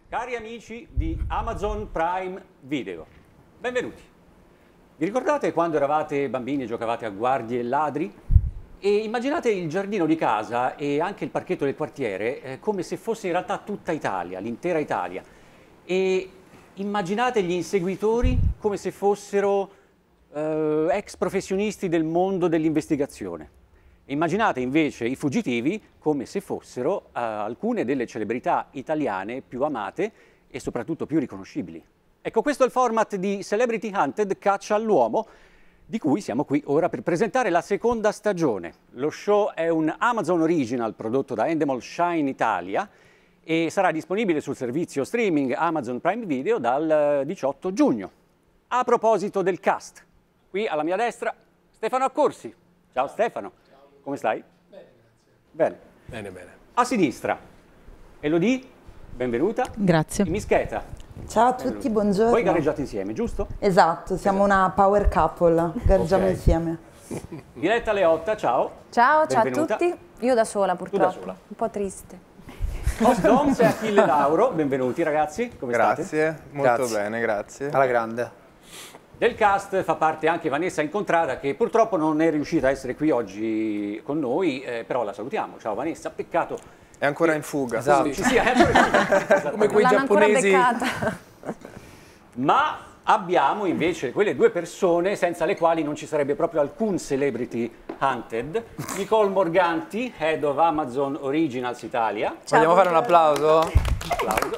Cari amici di Amazon Prime Video, benvenuti. Vi ricordate quando eravate bambini e giocavate a guardie e ladri? E immaginate il giardino di casa e anche il parchetto del quartiere come se fosse in realtà tutta Italia, l'intera Italia. E immaginate gli inseguitori come se fossero ex professionisti del mondo dell'investigazione. Immaginate invece i fuggitivi come se fossero alcune delle celebrità italiane più amate e soprattutto più riconoscibili. Ecco, questo è il format di Celebrity Hunted Caccia all'uomo, di cui siamo qui ora per presentare la seconda stagione. Lo show è un Amazon Original prodotto da Endemol Shine Italia e sarà disponibile sul servizio streaming Amazon Prime Video dal 18 giugno. A proposito del cast, qui alla mia destra Stefano Accorsi. Ciao Stefano. Come stai? Bene, grazie. Bene. Bene, bene. A sinistra, Elodie, benvenuta. Grazie. E Mischeta. Ciao a tutti, buongiorno. Voi gareggiate insieme, giusto? Esatto, siamo una power couple, gareggiamo insieme. Diletta Leotta, ciao. Ciao, ciao a Benvenuta. tutti. Io da sola purtroppo, da sola. un po' triste. Osdoms e Achille Lauro, benvenuti ragazzi, come state? Grazie, molto bene, grazie. Alla grande. Del cast fa parte anche Vanessa Incontrada, che purtroppo non è riuscita a essere qui oggi con noi, però la salutiamo. Ciao Vanessa, peccato. È ancora in fuga. Esatto. Ci sia, è ancora in fuga. Come quei L'hanno ancora giapponesi. beccata. Ma abbiamo invece quelle due persone senza le quali non ci sarebbe proprio alcun Celebrity Hunted. Nicole Morganti, Head of Amazon Originals Italia. Vogliamo fare un applauso? Applauso.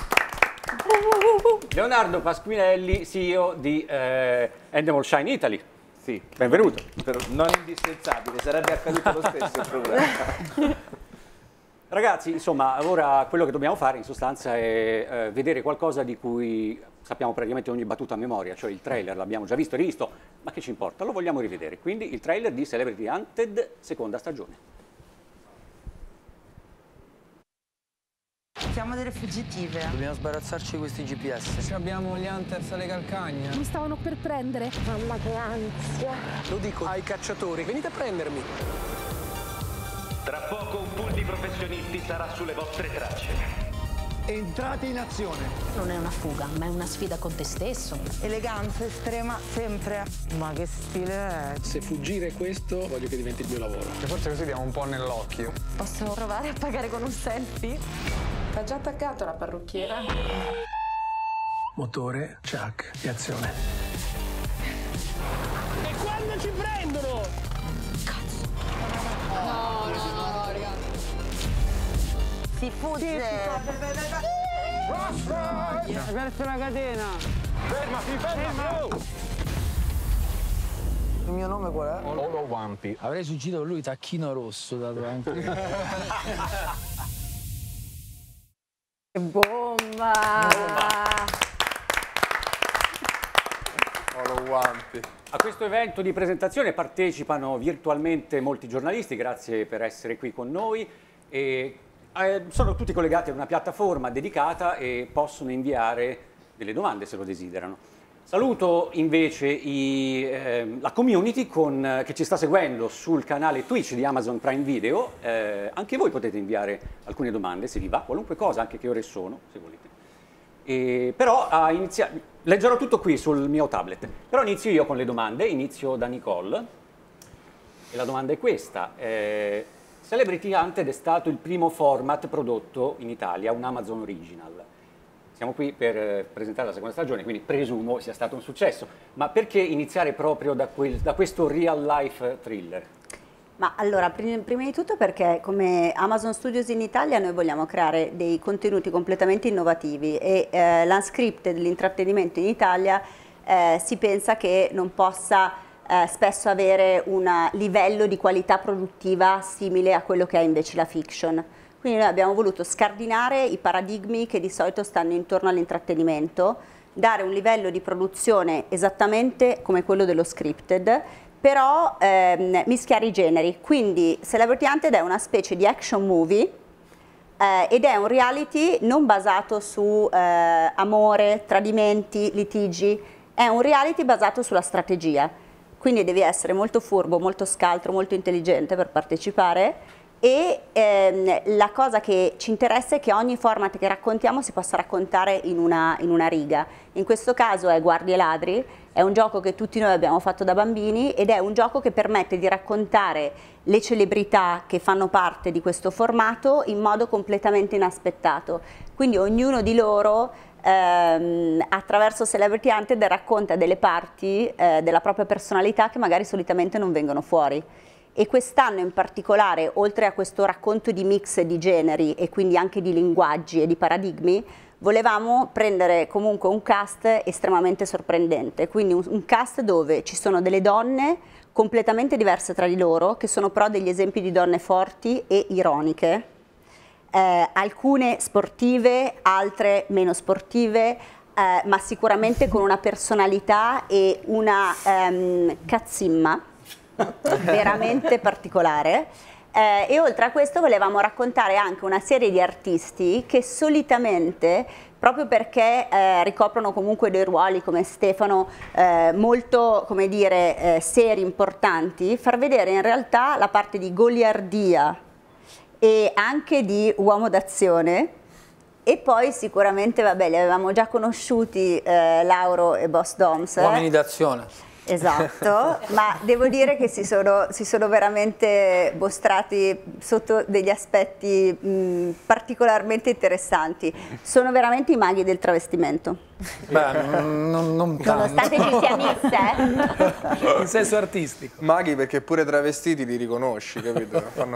Leonardo Pasquinelli, CEO di Endemol Shine Italy. Sì, Benvenuto. non indispensabile, sarebbe accaduto lo stesso il problema. Ragazzi, insomma, ora quello che dobbiamo fare in sostanza è vedere qualcosa di cui sappiamo praticamente ogni battuta a memoria, cioè il trailer l'abbiamo già visto e rivisto, ma che ci importa, lo vogliamo rivedere. Quindi il trailer di Celebrity Hunted, seconda stagione. Siamo delle fuggitive. Dobbiamo sbarazzarci di questi GPS. Abbiamo gli Hunters alle calcagna. Mi stavano per prendere. Mamma che ansia. Lo dico ai cacciatori, venite a prendermi. Tra poco un pool di professionisti sarà sulle vostre tracce. Entrate in azione. Non è una fuga, ma è una sfida con te stesso. Eleganza estrema, sempre. Ma che stile è? Se fuggire è questo, voglio che diventi il mio lavoro. E forse così diamo un po' nell'occhio. Posso provare a pagare con un selfie? T'ha già attaccato la parrucchiera? Motore, chuck e azione. E quando ci prendono? Cazzo. No, ragazzi. Si fugge. Hai perso la catena. Fermati. Il mio nome qual è? Olo Wampi. Avrei suggerito lui tacchino rosso dato anche. Che bomba! Olo Wampi. A questo evento di presentazione partecipano virtualmente molti giornalisti, grazie per essere qui con noi. E, sono tutti collegati a una piattaforma dedicata e possono inviare delle domande se lo desiderano. Saluto invece la community che ci sta seguendo sul canale Twitch di Amazon Prime Video. Anche voi potete inviare alcune domande, se vi va, qualunque cosa, anche che ore sono, se volete. Però leggerò tutto qui sul mio tablet. Però inizio io con le domande, inizio da Nicole. E la domanda è questa. Celebrity Hunted è stato il primo format prodotto in Italia, un Amazon Original. Siamo qui per presentare la seconda stagione, quindi presumo sia stato un successo. Ma perché iniziare proprio da questo real life thriller? Ma allora, prima di tutto perché come Amazon Studios in Italia noi vogliamo creare dei contenuti completamente innovativi e l'unscripted, l'intrattenimento in Italia si pensa che non possa spesso avere un livello di qualità produttiva simile a quello che ha invece la fiction. Quindi noi abbiamo voluto scardinare i paradigmi che di solito stanno intorno all'intrattenimento, dare un livello di produzione esattamente come quello dello scripted, però mischiare i generi. Quindi Celebrity Hunted è una specie di action movie ed è un reality non basato su amore, tradimenti, litigi, è un reality basato sulla strategia. Quindi devi essere molto furbo, molto scaltro, molto intelligente per partecipare e la cosa che ci interessa è che ogni format che raccontiamo si possa raccontare in una riga. In questo caso è Guardie e Ladri, è un gioco che tutti noi abbiamo fatto da bambini ed è un gioco che permette di raccontare le celebrità che fanno parte di questo formato in modo completamente inaspettato. Quindi ognuno di loro attraverso Celebrity Hunted racconta delle parti della propria personalità che magari solitamente non vengono fuori. E quest'anno in particolare, oltre a questo racconto di mix di generi e quindi anche di linguaggi e di paradigmi, volevamo prendere comunque un cast estremamente sorprendente, quindi un cast dove ci sono delle donne completamente diverse tra di loro, che sono però degli esempi di donne forti e ironiche, alcune sportive, altre meno sportive, ma sicuramente con una personalità e una cazzimma veramente particolare. E oltre a questo volevamo raccontare anche una serie di artisti che solitamente, proprio perché ricoprono comunque dei ruoli come Stefano molto, come dire, seri, importanti, far vedere in realtà la parte di goliardia e anche di uomo d'azione. E poi sicuramente, vabbè, li avevamo già conosciuti, Lauro e Boss Doms. Uomini d'azione. Esatto, ma devo dire che si sono veramente mostrati sotto degli aspetti particolarmente interessanti. Sono veramente i maghi del travestimento. Beh, non nonostante ci sia mix, in senso artistico. Maghi perché pure travestiti li riconosci, capito?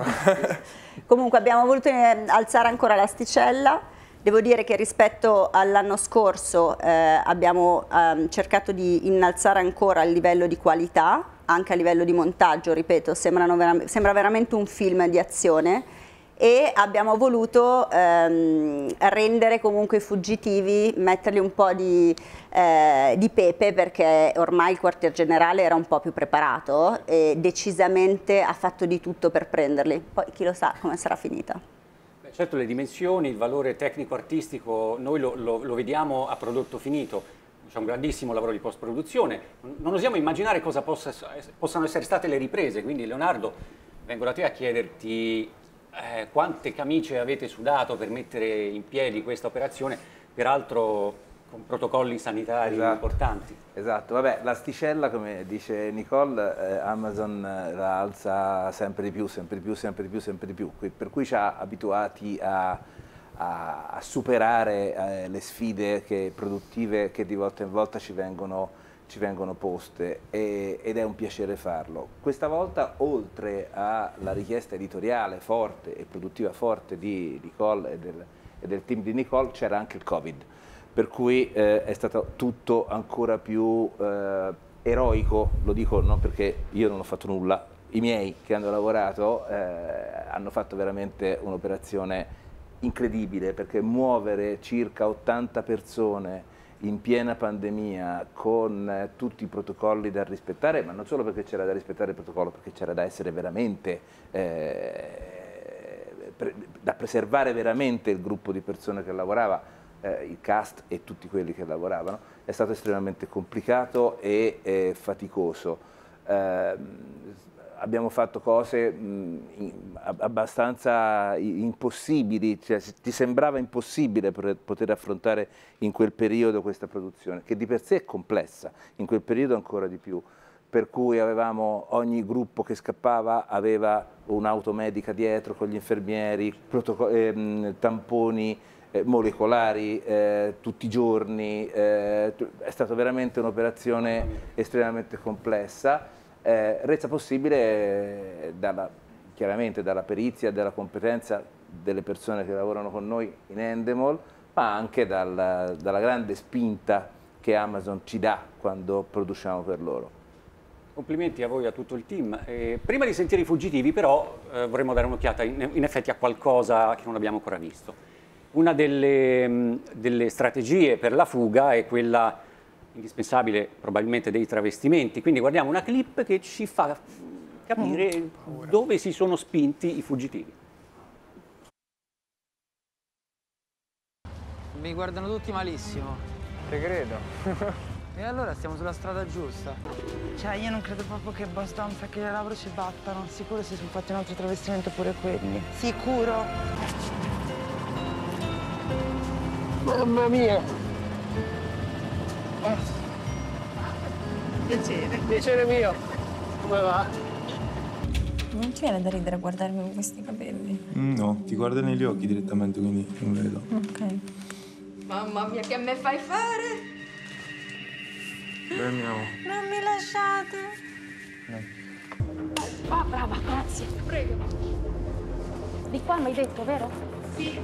Comunque abbiamo voluto alzare ancora l'asticella. Devo dire che rispetto all'anno scorso abbiamo cercato di innalzare ancora il livello di qualità, anche a livello di montaggio, ripeto, sembra veramente un film di azione, e abbiamo voluto rendere comunque i fuggitivi, mettergli un po' di pepe, perché ormai il quartier generale era un po' più preparato e decisamente ha fatto di tutto per prenderli. Poi chi lo sa come sarà finita. Certo, le dimensioni, il valore tecnico-artistico, noi lo vediamo a prodotto finito, c'è un grandissimo lavoro di post-produzione, non osiamo immaginare cosa possano essere state le riprese, quindi Leonardo, vengo da te a chiederti quante camicie avete sudato per mettere in piedi questa operazione, peraltro con protocolli sanitari importanti. Esatto, vabbè, l'asticella, come dice Nicole, Amazon la alza sempre di più, sempre di più, sempre di più, sempre di più, per cui ci ha abituati a superare le sfide produttive che di volta in volta ci vengono poste, ed è un piacere farlo. Questa volta, oltre alla richiesta editoriale forte e produttiva forte di Nicole e del team di Nicole, c'era anche il Covid. Per cui è stato tutto ancora più eroico, lo dico non perché io non ho fatto nulla, i miei che hanno lavorato hanno fatto veramente un'operazione incredibile, perché muovere circa 80 persone in piena pandemia con tutti i protocolli da rispettare, ma non solo perché c'era da rispettare il protocollo, perché c'era da essere veramente, da preservare veramente il gruppo di persone che lavorava, il cast e tutti quelli che lavoravano, è stato estremamente complicato e faticoso. Abbiamo fatto cose abbastanza impossibili, cioè ti sembrava impossibile poter affrontare in quel periodo questa produzione, che di per sé è complessa, in quel periodo ancora di più, per cui avevamo ogni gruppo che scappava aveva un'auto medica dietro con gli infermieri, tamponi molecolari tutti i giorni, è stata veramente un'operazione estremamente complessa, resa possibile chiaramente dalla perizia e dalla competenza delle persone che lavorano con noi in Endemol, ma anche dalla grande spinta che Amazon ci dà quando produciamo per loro. Complimenti a voi e a tutto il team. Prima di sentire i fuggitivi però vorremmo dare un'occhiata in effetti a qualcosa che non abbiamo ancora visto. Una delle strategie per la fuga è quella indispensabile probabilmente dei travestimenti, quindi guardiamo una clip che ci fa capire dove si sono spinti i fuggitivi. Mi guardano tutti malissimo. Te credo. E allora stiamo sulla strada giusta. Cioè, io non credo proprio che Boss Doms e che le Lauro ci battano. Sicuro si sono fatti un altro travestimento pure quelli. Sicuro. Mamma mia! Piacere. Piacere mio! Come va? Non ti viene da ridere a guardarmi con questi capelli? No, ti guardo negli occhi direttamente, quindi non vedo. Ok. Mamma mia, che me fai fare? Beh, andiamo. Non mi lasciate. Ah, brava, grazie. Prego. Di qua mi hai detto, vero? Sì.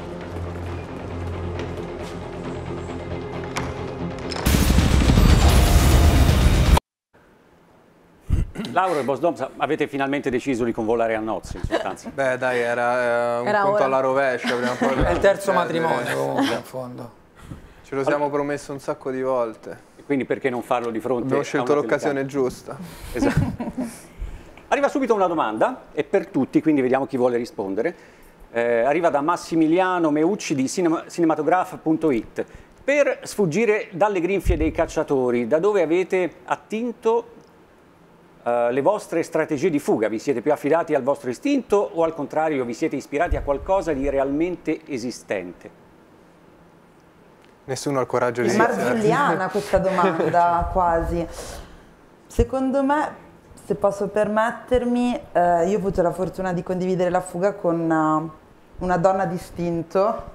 Lauro e Boss Doms, avete finalmente deciso di convolare a nozze, in sostanza. Beh dai, era un conto ora. alla rovescia prima o poi. È il terzo matrimonio comunque, in fondo. Ce lo siamo promesso un sacco di volte. Quindi perché non farlo di fronte Abbiamo a scelto una l'occasione telecamera? giusta. Esatto. Arriva subito una domanda, è per tutti, quindi vediamo chi vuole rispondere. Arriva da Massimiliano Meucci di cinematograph.it. Per sfuggire dalle grinfie dei cacciatori, da dove avete attinto le vostre strategie di fuga? Vi siete più affidati al vostro istinto o al contrario vi siete ispirati a qualcosa di realmente esistente? Nessuno ha il coraggio di È iniziare. marzulliana questa domanda, quasi. Secondo me, se posso permettermi, io ho avuto la fortuna di condividere la fuga con una donna d'istinto.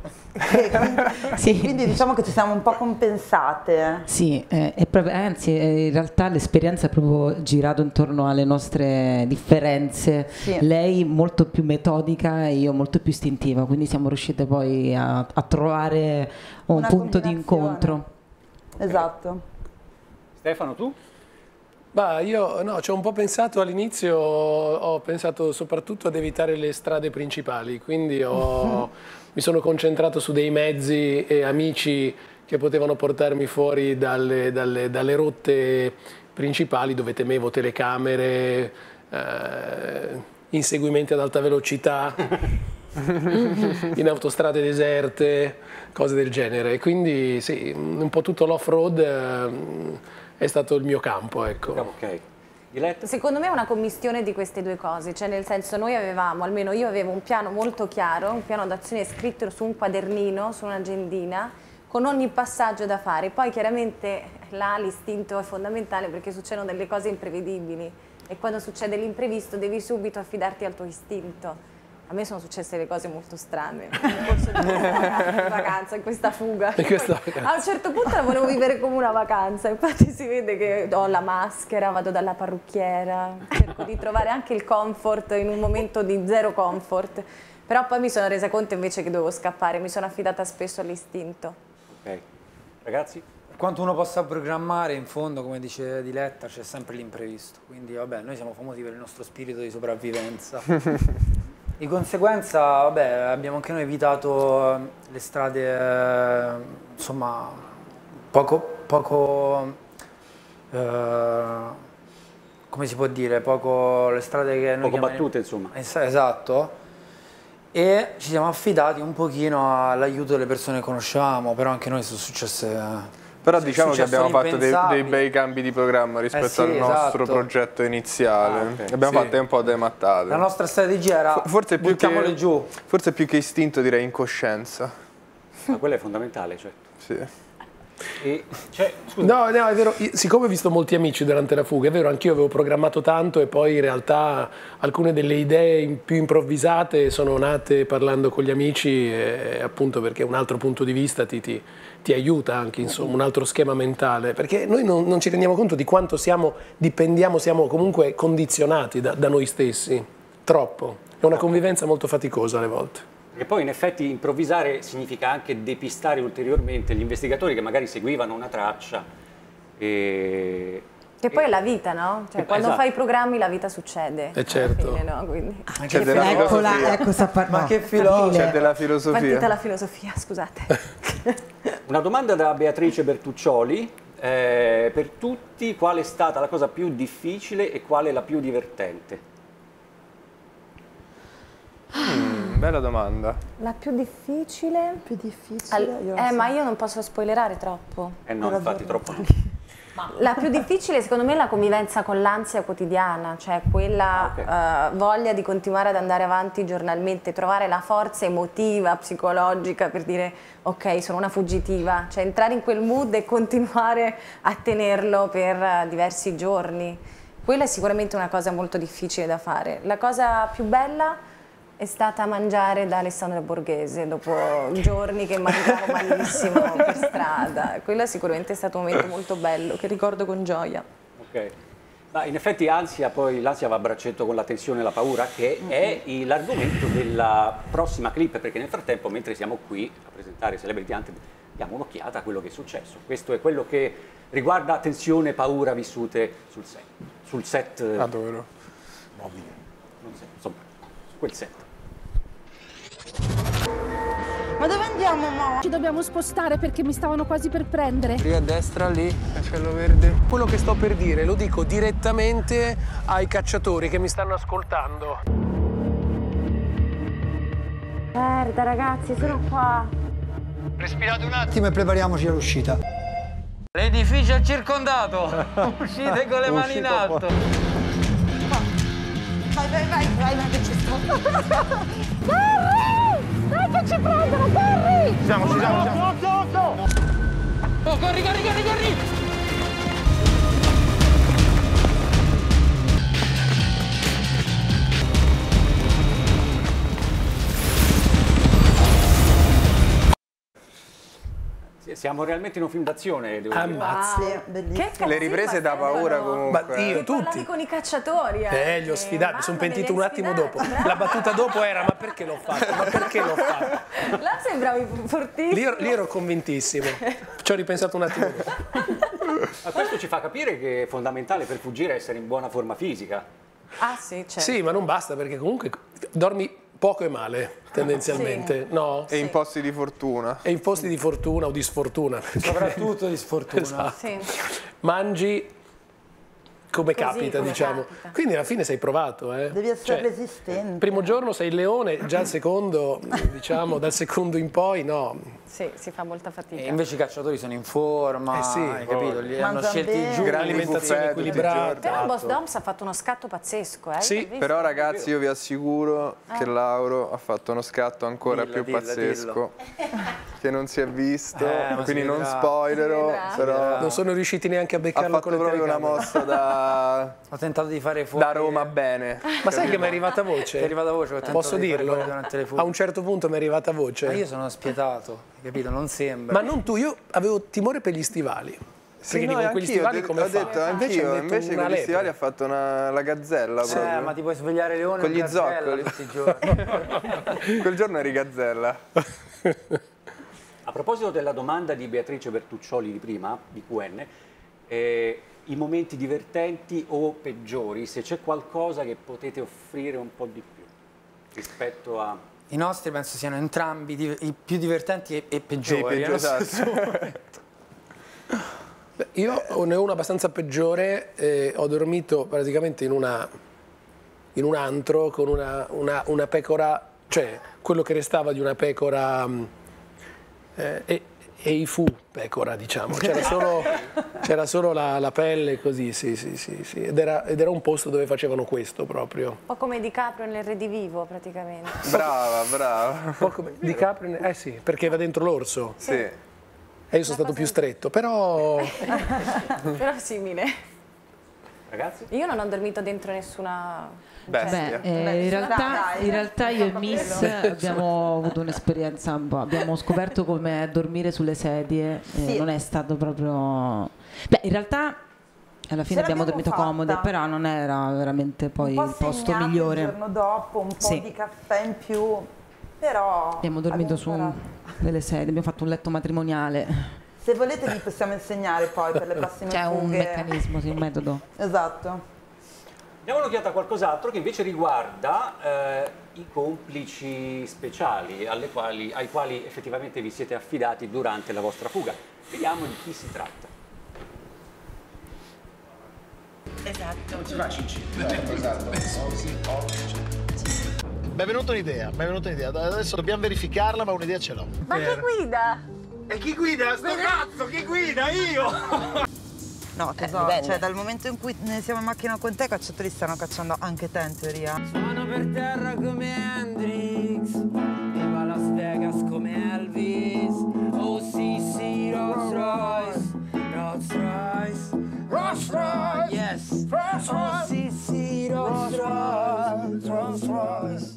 Sì. Quindi diciamo che ci siamo un po' compensate. Sì, anzi in realtà l'esperienza è proprio girato intorno alle nostre differenze. Sì. Lei molto più metodica e io molto più istintiva, quindi siamo riuscite poi a trovare un Una punto di combinazione. incontro. Esatto. Stefano, tu? Bah, io no, ci ho un po' pensato all'inizio, ho pensato soprattutto ad evitare le strade principali, quindi mi sono concentrato su dei mezzi e amici che potevano portarmi fuori dalle rotte principali dove temevo telecamere, inseguimenti ad alta velocità, in autostrade deserte, cose del genere. Quindi sì, un po' tutto l'off-road è stato il mio campo, ecco. Ok. Diletta? Secondo me è una commistione di queste due cose, cioè nel senso noi avevamo, almeno io avevo un piano molto chiaro, un piano d'azione scritto su un quadernino, su un'agendina, con ogni passaggio da fare. Poi chiaramente là l'istinto è fondamentale perché succedono delle cose imprevedibili e quando succede l'imprevisto devi subito affidarti al tuo istinto. A me sono successe le cose molto strane nel corso di questa vacanza, in questa fuga. A un certo punto la volevo vivere come una vacanza, infatti si vede che ho la maschera, vado dalla parrucchiera, cerco di trovare anche il comfort in un momento di zero comfort, però poi mi sono resa conto invece che dovevo scappare, mi sono affidata spesso all'istinto. Ok. Ragazzi? Per quanto uno possa programmare, in fondo, come dice Diletta, c'è sempre l'imprevisto, quindi vabbè, noi siamo famosi per il nostro spirito di sopravvivenza. Di conseguenza, vabbè, abbiamo anche noi evitato le strade, insomma, poco come si può dire, poco le strade che noi poco battute, insomma. Esatto. E ci siamo affidati un pochino all'aiuto delle persone che conoscevamo, però anche noi sono successe... Però diciamo che abbiamo fatto dei bei cambi di programma rispetto al nostro progetto iniziale. Abbiamo fatto un po' delle mattate. La nostra strategia era buttiamole giù. Forse più che istinto direi incoscienza. Ma quella è fondamentale, cioè. Sì. No, è vero, siccome ho visto molti amici durante la fuga, è vero, anch'io avevo programmato tanto e poi in realtà alcune delle idee più improvvisate sono nate parlando con gli amici, appunto perché un altro punto di vista ti aiuta anche, insomma, un altro schema mentale, perché noi non ci rendiamo conto di quanto siamo comunque condizionati da noi stessi, troppo, è una convivenza molto faticosa alle volte. E poi in effetti improvvisare significa anche depistare ulteriormente gli investigatori che magari seguivano una traccia. Che poi è la vita, no? Cioè, quando fai i programmi la vita succede. Certo. Fine, no? Quindi... C'è della filosofia. Ma che filosofia. C'è della filosofia. Partita la filosofia, scusate. Una domanda da Beatrice Bertuccioli. Per tutti, qual è stata la cosa più difficile e qual è la più divertente? Bella domanda. La più difficile? Difficile? Ma io non posso spoilerare troppo. No, infatti troppo. La più difficile secondo me è la convivenza con l'ansia quotidiana, cioè quella voglia di continuare ad andare avanti giornalmente, trovare la forza emotiva, psicologica per dire ok, sono una fuggitiva, cioè entrare in quel mood e continuare a tenerlo per diversi giorni. Quella è sicuramente una cosa molto difficile da fare. La cosa più bella è stata mangiare da Alessandro Borghese dopo giorni che mangiavo malissimo per strada. Quello sicuramente è stato un momento molto bello che ricordo con gioia. Ok. Ma in effetti l'ansia va a braccetto con la tensione e la paura, che è l'argomento della prossima clip, perché nel frattempo, mentre siamo qui a presentare Celebrity Anthem, diamo un'occhiata a quello che è successo. Questo è quello che riguarda tensione e paura vissute sul set. Adoro. Mobile. Non so, insomma, su quel set. Ma dove andiamo, Mo? Ci dobbiamo spostare perché mi stavano quasi per prendere. Lì a destra, lì, cancello verde. Quello che sto per dire lo dico direttamente ai cacciatori che mi stanno ascoltando. Merda ragazzi, sono qua. Respirate un attimo e prepariamoci all'uscita. L'edificio è circondato. Uscite con le mani in alto. Vai, che ci sto. Dai che ci prendono, corri! Ci siamo. Oh, corri! Siamo realmente in un film d'azione, devo dire. Ammazza. Sì, bellissimo. Le riprese da paura comunque. Ma io tutti. Con i cacciatori. Li ho sfidati, mi sono pentito un attimo dopo. La battuta dopo era ma perché l'ho fatto? Là sembravi fortissimo. Lì ero convintissimo. Ci ho ripensato un attimo dopo. Ma questo ci fa capire che è fondamentale per fuggire essere in buona forma fisica. Ah sì, certo. Sì, ma non basta perché comunque dormi poco e male, tendenzialmente, sì. No? E in posti di fortuna. E in posti di fortuna o di sfortuna. Soprattutto di sfortuna. Esatto. Sì. Mangi come Così, capita, come diciamo. capita. Quindi alla fine sei provato, eh. Devi essere resistente. Il primo giorno sei il leone, già il secondo, diciamo, dal secondo in poi, no. Sì, si fa molta fatica. E invece i cacciatori sono in forma, sì, hai capito? Li hanno Mangiano scelti bene. giù. Grande alimentazione equilibrata. Però Boss Doms ha fatto uno scatto pazzesco, eh? Sì, Però ragazzi io vi assicuro che Lauro ha fatto uno scatto ancora più pazzesco che non si è visto, quindi non spoilerò, però non sono riusciti neanche a ha beccarlo con fatto le proprio una telecamere. mossa da Ho tentato di fare fuori. da Roma bene. Ma sai che mi è arrivata voce? Ti è arrivata voce? Ho tentato Posso di fare dirlo? fuori durante le fughe. A un certo punto mi è arrivata voce. Ma io sono spietato, hai capito? Non sembra. Ma non tu, io avevo timore per gli stivali. Perché dico, con quegli stivali come ho detto fa? anch'io, ho invece una con gli lepre. stivali ha fatto la gazzella proprio. Ma ti puoi svegliare leone Con o gli gazzella zoccoli. tutti i giorni. Quel giorno eri gazzella. A proposito della domanda di Beatrice Bertuccioli di prima, di QN, i momenti divertenti o peggiori, se c'è qualcosa che potete offrire un po' di più rispetto a... I nostri penso siano entrambi i più divertenti e peggiori. Beh, io ne ho una abbastanza peggiore, ho dormito praticamente in un antro con una pecora, cioè quello che restava di una pecora e i fu pecora, diciamo, c'era solo la pelle così, sì, ed era un posto dove facevano questo proprio. Un po' come DiCaprio nel Redivivo praticamente. Brava. Un po' come DiCaprio, sì, perché va dentro l'orso. Sì. E io sono stato più stretto, però... Però simile. Ragazzi? Io non ho dormito dentro nessuna... Bestia. In realtà io e Miss abbiamo avuto un'esperienza abbiamo scoperto come dormire sulle sedie, non è stato proprio... Beh, in realtà alla fine abbiamo dormito comode, però non era veramente poi il posto migliore. Il giorno dopo un po' di caffè in più, però... Abbiamo dormito su delle sedie, abbiamo fatto un letto matrimoniale. Se volete vi possiamo insegnare poi per le prossime C'è fughe. un meccanismo, sì, un metodo. Esatto. Diamo un'occhiata a qualcos'altro che invece riguarda i complici speciali ai quali effettivamente vi siete affidati durante la vostra fuga. Vediamo di chi si tratta. Esatto. Non si fa Cicci. Esatto. Mi è venuta un'idea, adesso dobbiamo verificarla, ma un'idea ce l'ho. Ma chi guida? E chi guida? Sto cazzo, chi guida? Io! No, tesoro, cioè dal momento in cui ne siamo in macchina con te, i cacciatori stanno cacciando anche te in teoria. Suono per terra come Hendrix, viva Las Vegas come Elvis. Oh sì sì, Rolls Royce, Rolls Royce, Rolls Royce, yes. Oh sì sì, Rolls Royce, Rolls Royce,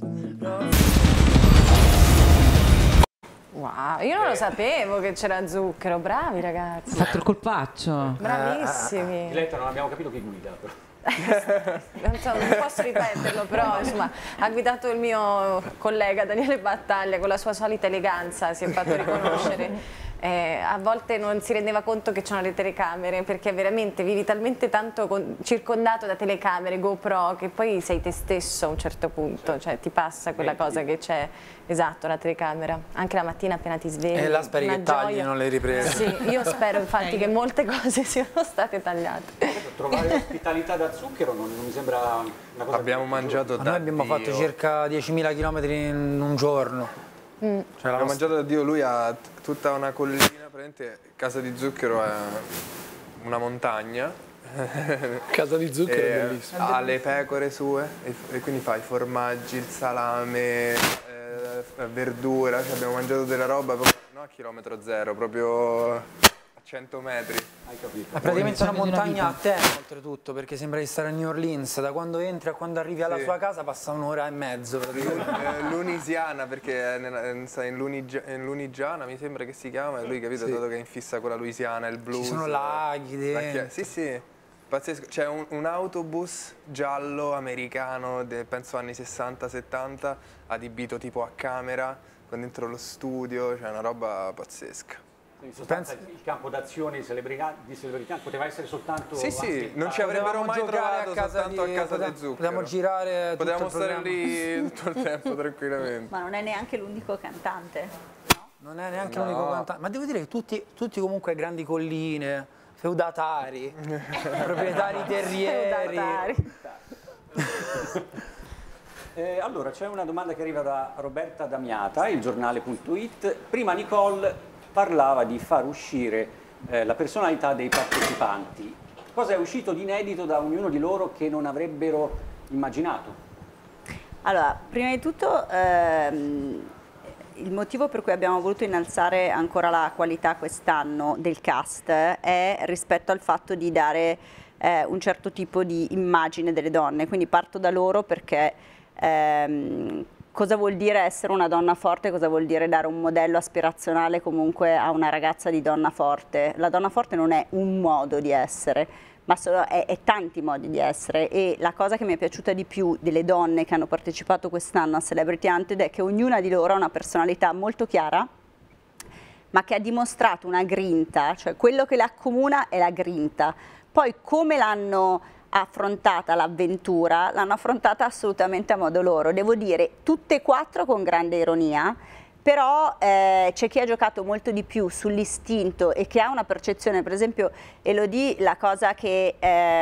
Wow, io non lo sapevo che c'era Zucchero, bravi ragazzi. Ha fatto il colpaccio. Bravissimi. Diletta, non abbiamo capito chi guida. Non posso ripeterlo, però insomma ha guidato il mio collega Daniele Battaglia con la sua solita eleganza, si è fatto riconoscere. A volte non si rendeva conto che c'erano le telecamere, perché veramente vivi talmente tanto circondato da telecamere, GoPro, che poi sei te stesso a un certo punto, cioè ti passa quella cosa che c'è, esatto, la telecamera, anche la mattina appena ti svegli. E là speri che taglino le riprese. Sì, io spero infatti che molte cose siano state tagliate. Trovare ospitalità da Zucchero non mi sembra una cosa. Abbiamo mangiato da Noi abbiamo fatto circa 10.000 km in un giorno. Cioè, abbiamo mangiato da Dio, lui ha tutta una collina, praticamente Casa di Zucchero è una montagna. Casa di Zucchero è bellissimo. Ha le pecore sue e quindi fa i formaggi, il salame, verdura, cioè abbiamo mangiato della roba proprio, no a chilometro zero, proprio a 100 metri. Hai capito? È praticamente una montagna a tema oltretutto, perché sembra di stare a New Orleans, da quando entri a quando arrivi alla sua casa passa un'ora e mezzo. Lunisiana, perché è in Lunigiana mi sembra che si chiama, e lui capito, dato che è in fissa con la Louisiana, il blues. Ci sono laghi dentro. Sì, sì, pazzesco. C'è un autobus giallo americano, penso anni 60-70, adibito tipo a camera, con dentro lo studio, c'è una roba pazzesca. In sostanza il campo d'azione di celebrità poteva essere soltanto... Sì, sì, non ci avrebbero mai trovato soltanto a casa di Zucchero. Potevamo girare potevamo stare lì tutto il tempo tranquillamente. Ma non è neanche l'unico cantante. Non è neanche l'unico cantante. Ma devo dire che tutti comunque grandi colline, feudatari, proprietari terrieri. Allora, c'è una domanda che arriva da Roberta Damiata, il giornale.it. Prima Nicole parlava di far uscire la personalità dei partecipanti. Cosa è uscito di inedito da ognuno di loro che non avrebbero immaginato? Allora, prima di tutto il motivo per cui abbiamo voluto innalzare ancora la qualità quest'anno del cast è rispetto al fatto di dare un certo tipo di immagine delle donne, quindi parto da loro perché cosa vuol dire essere una donna forte, cosa vuol dire dare un modello aspirazionale comunque a una ragazza di donna forte. La donna forte non è un modo di essere, ma è tanti modi di essere, e la cosa che mi è piaciuta di più delle donne che hanno partecipato quest'anno a Celebrity Hunted è che ognuna di loro ha una personalità molto chiara, ma che ha dimostrato una grinta, cioè quello che le accomuna è la grinta. Poi come l'hanno affrontata l'avventura, l'hanno affrontata assolutamente a modo loro, devo dire tutte e quattro con grande ironia, però c'è chi ha giocato molto di più sull'istinto e che ha una percezione, per esempio Elodie, la cosa che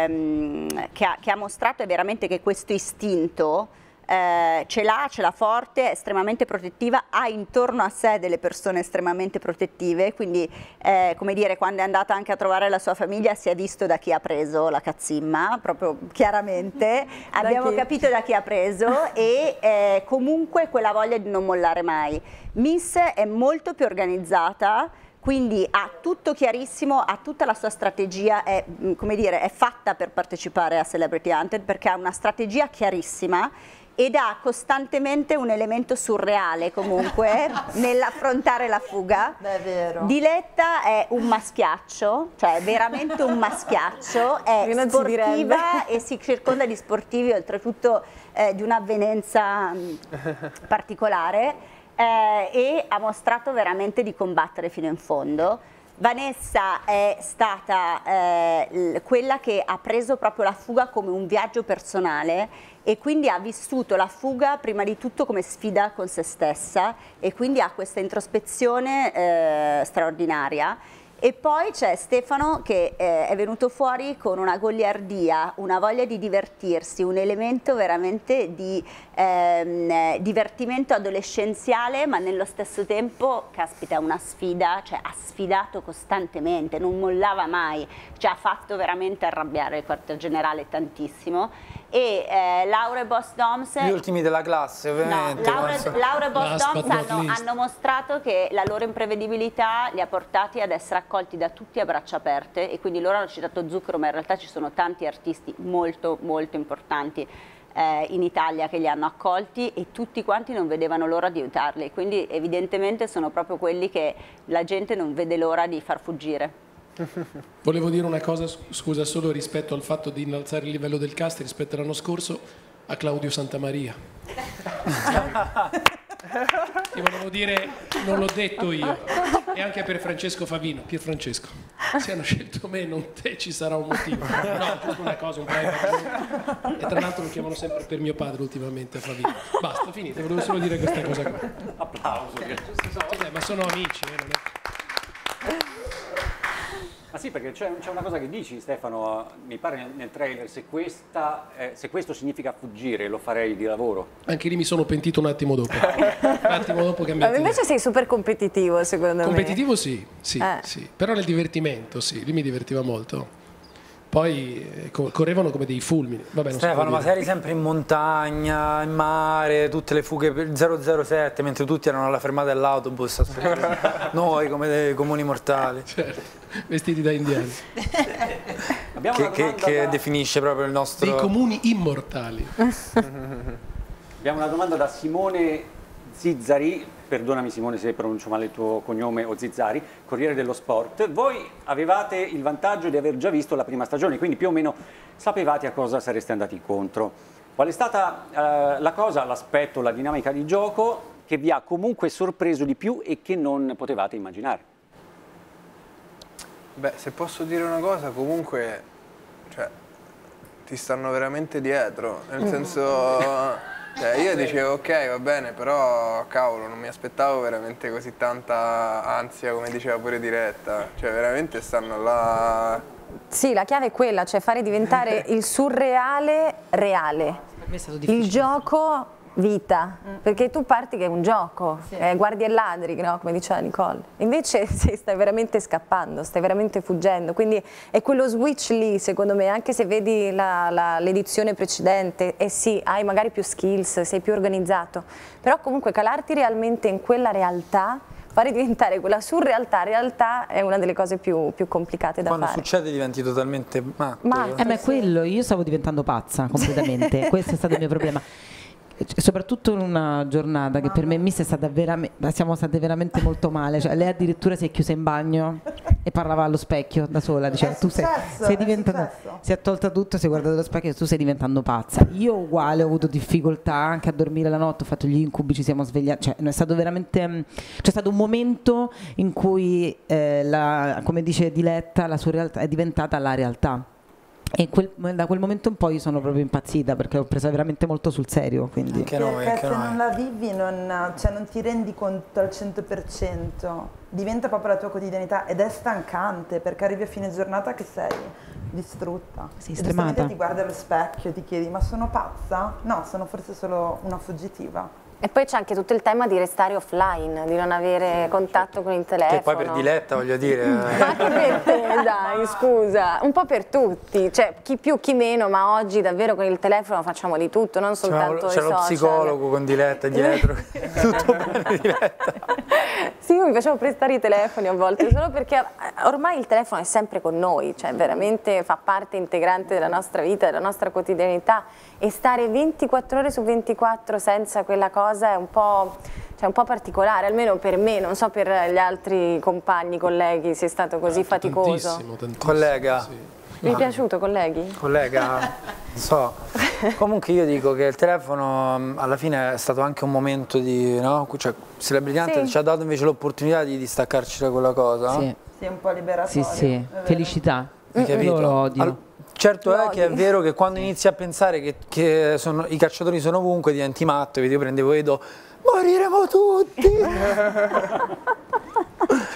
ha mostrato è veramente che questo istinto ce l'ha forte, è estremamente protettiva, ha intorno a sé delle persone estremamente protettive, quindi come dire, quando è andata anche a trovare la sua famiglia si è visto da chi ha preso la cazzimma, proprio chiaramente, abbiamo capito da chi ha preso, e comunque quella voglia di non mollare mai. Miss è molto più organizzata, quindi ha tutto chiarissimo, ha tutta la sua strategia, è, come dire, è fatta per partecipare a Celebrity Hunted perché ha una strategia chiarissima ed ha costantemente un elemento surreale comunque nell'affrontare la fuga. Beh, è vero. Diletta è un maschiaccio, cioè veramente un maschiaccio, è sportiva e si circonda di sportivi, oltretutto di un'avvenenza particolare, e ha mostrato veramente di combattere fino in fondo. Vanessa è stata quella che ha preso proprio la fuga come un viaggio personale e quindi ha vissuto la fuga prima di tutto come sfida con se stessa, e quindi ha questa introspezione straordinaria. E poi c'è Stefano che è venuto fuori con una goliardia, una voglia di divertirsi, un elemento veramente di divertimento adolescenziale, ma nello stesso tempo, caspita, una sfida, cioè ha sfidato costantemente, non mollava mai, ci ha fatto veramente arrabbiare il quartier generale tantissimo. E Laura e Boss Doms, gli ultimi della classe ovviamente, no, Laura e Boss Doms hanno mostrato che la loro imprevedibilità li ha portati ad essere accolti da tutti a braccia aperte, e quindi loro hanno citato Zucchero, ma in realtà ci sono tanti artisti molto molto importanti in Italia che li hanno accolti, e tutti quanti non vedevano l'ora di aiutarli, quindi evidentemente sono proprio quelli che la gente non vede l'ora di far fuggire. Volevo dire una cosa, scusa, solo rispetto al fatto di innalzare il livello del cast rispetto all'anno scorso, a Claudio Santamaria. Ti volevo dire, non l'ho detto io, e anche per Francesco Favino, Pier Francesco, se hanno scelto me, non te, ci sarà un motivo. No, giusto una cosa, un private. E tra l'altro lo chiamano sempre per mio padre ultimamente, Favino. Basta, finito, volevo solo dire questa cosa qua. Applauso. Ma sono amici, non è... Ma sì, perché c'è una cosa che dici, Stefano, mi pare nel trailer, se questo significa fuggire, lo farei di lavoro. Anche lì mi sono pentito un attimo dopo. Un attimo dopo che Ma invece sei super competitivo, secondo competitivo, me. Competitivo sì. Però nel divertimento, sì, lì mi divertiva molto. Poi correvano come dei fulmini. Vabbè, non Stefano, ma sei eri sempre in montagna, in mare, tutte le fughe per 007, mentre tutti erano alla fermata dell'autobus aspettando noi come dei comuni mortali. Certo, vestiti da indiani. che definisce proprio il nostro... Dei comuni immortali. Abbiamo una domanda da Simone Zizzari, perdonami Simone se pronuncio male il tuo cognome, o Zizzari, Corriere dello Sport. Voi avevate il vantaggio di aver già visto la prima stagione, quindi più o meno sapevate a cosa sareste andati incontro. Qual è stata la cosa, l'aspetto, la dinamica di gioco che vi ha comunque sorpreso di più e che non potevate immaginare? Beh, se posso dire una cosa, comunque, cioè, ti stanno veramente dietro, nel senso... io dicevo ok, va bene, però cavolo, non mi aspettavo veramente così tanta ansia, come diceva pure Diletta, cioè veramente stanno là. Sì, la chiave è quella, cioè fare diventare il surreale reale, il gioco vita, perché tu parti che è un gioco, guardi e ladri, no? Come diceva Nicole, invece stai veramente scappando, stai veramente fuggendo, quindi è quello switch lì, secondo me, anche se vedi l'edizione precedente, e sì, hai magari più skills, sei più organizzato, però comunque calarti realmente in quella realtà, fare diventare quella surrealtà realtà è una delle cose più complicate da fare. Quando succede diventi totalmente matto. Ma è quello, io stavo diventando pazza completamente, questo è stato il mio problema. Soprattutto in una giornata che per me Miss è stata siamo state veramente molto male, cioè lei addirittura si è chiusa in bagno e parlava allo specchio da sola, diceva tu sei diventata, si è tolta tutto, si è guardata allo specchio e tu stai diventando pazza. Io uguale ho avuto difficoltà anche a dormire la notte, ho fatto gli incubi, ci siamo svegliati, cioè è stato veramente, c'è stato un momento in cui come dice Diletta, la sua realtà è diventata la realtà. E da quel momento in poi io sono proprio impazzita perché ho preso veramente molto sul serio. Quindi. Perché se non la vivi non ti rendi conto al 100%, diventa proprio la tua quotidianità ed è stancante perché arrivi a fine giornata che sei distrutta. Sei stremata. Ti guardi allo specchio e ti chiedi ma sono pazza? No, sono forse solo una fuggitiva. E poi c'è anche tutto il tema di restare offline, di non avere contatto con il telefono. Che poi per Diletta, voglio dire. Ma anche per te, dai, scusa. Un po' per tutti, cioè chi più chi meno, ma oggi davvero con il telefono facciamo di tutto, non soltanto i social. C'è lo psicologo con Diletta dietro, tutto bene Diletta. Sì, io mi facevo prestare i telefoni a volte, solo perché ormai il telefono è sempre con noi, cioè veramente fa parte integrante della nostra vita, della nostra quotidianità, e stare 24 ore su 24 senza quella cosa è un po' particolare, almeno per me, non so per gli altri compagni, colleghi, se è stato così faticoso. Tantissimo. Collega. Sì. Vi è piaciuto, colleghi? Collega, non so. Comunque io dico che il telefono alla fine è stato anche un momento di, no? Cioè, Celebriante ci ha dato invece l'opportunità di distaccarci da quella cosa. Sì. Sì, un po' liberatorio. Sì, felicità. Io lo odio. Certo è che è vero che quando inizi a pensare che i calciatori sono ovunque diventi matto, io prendevo Edo, moriremo tutti!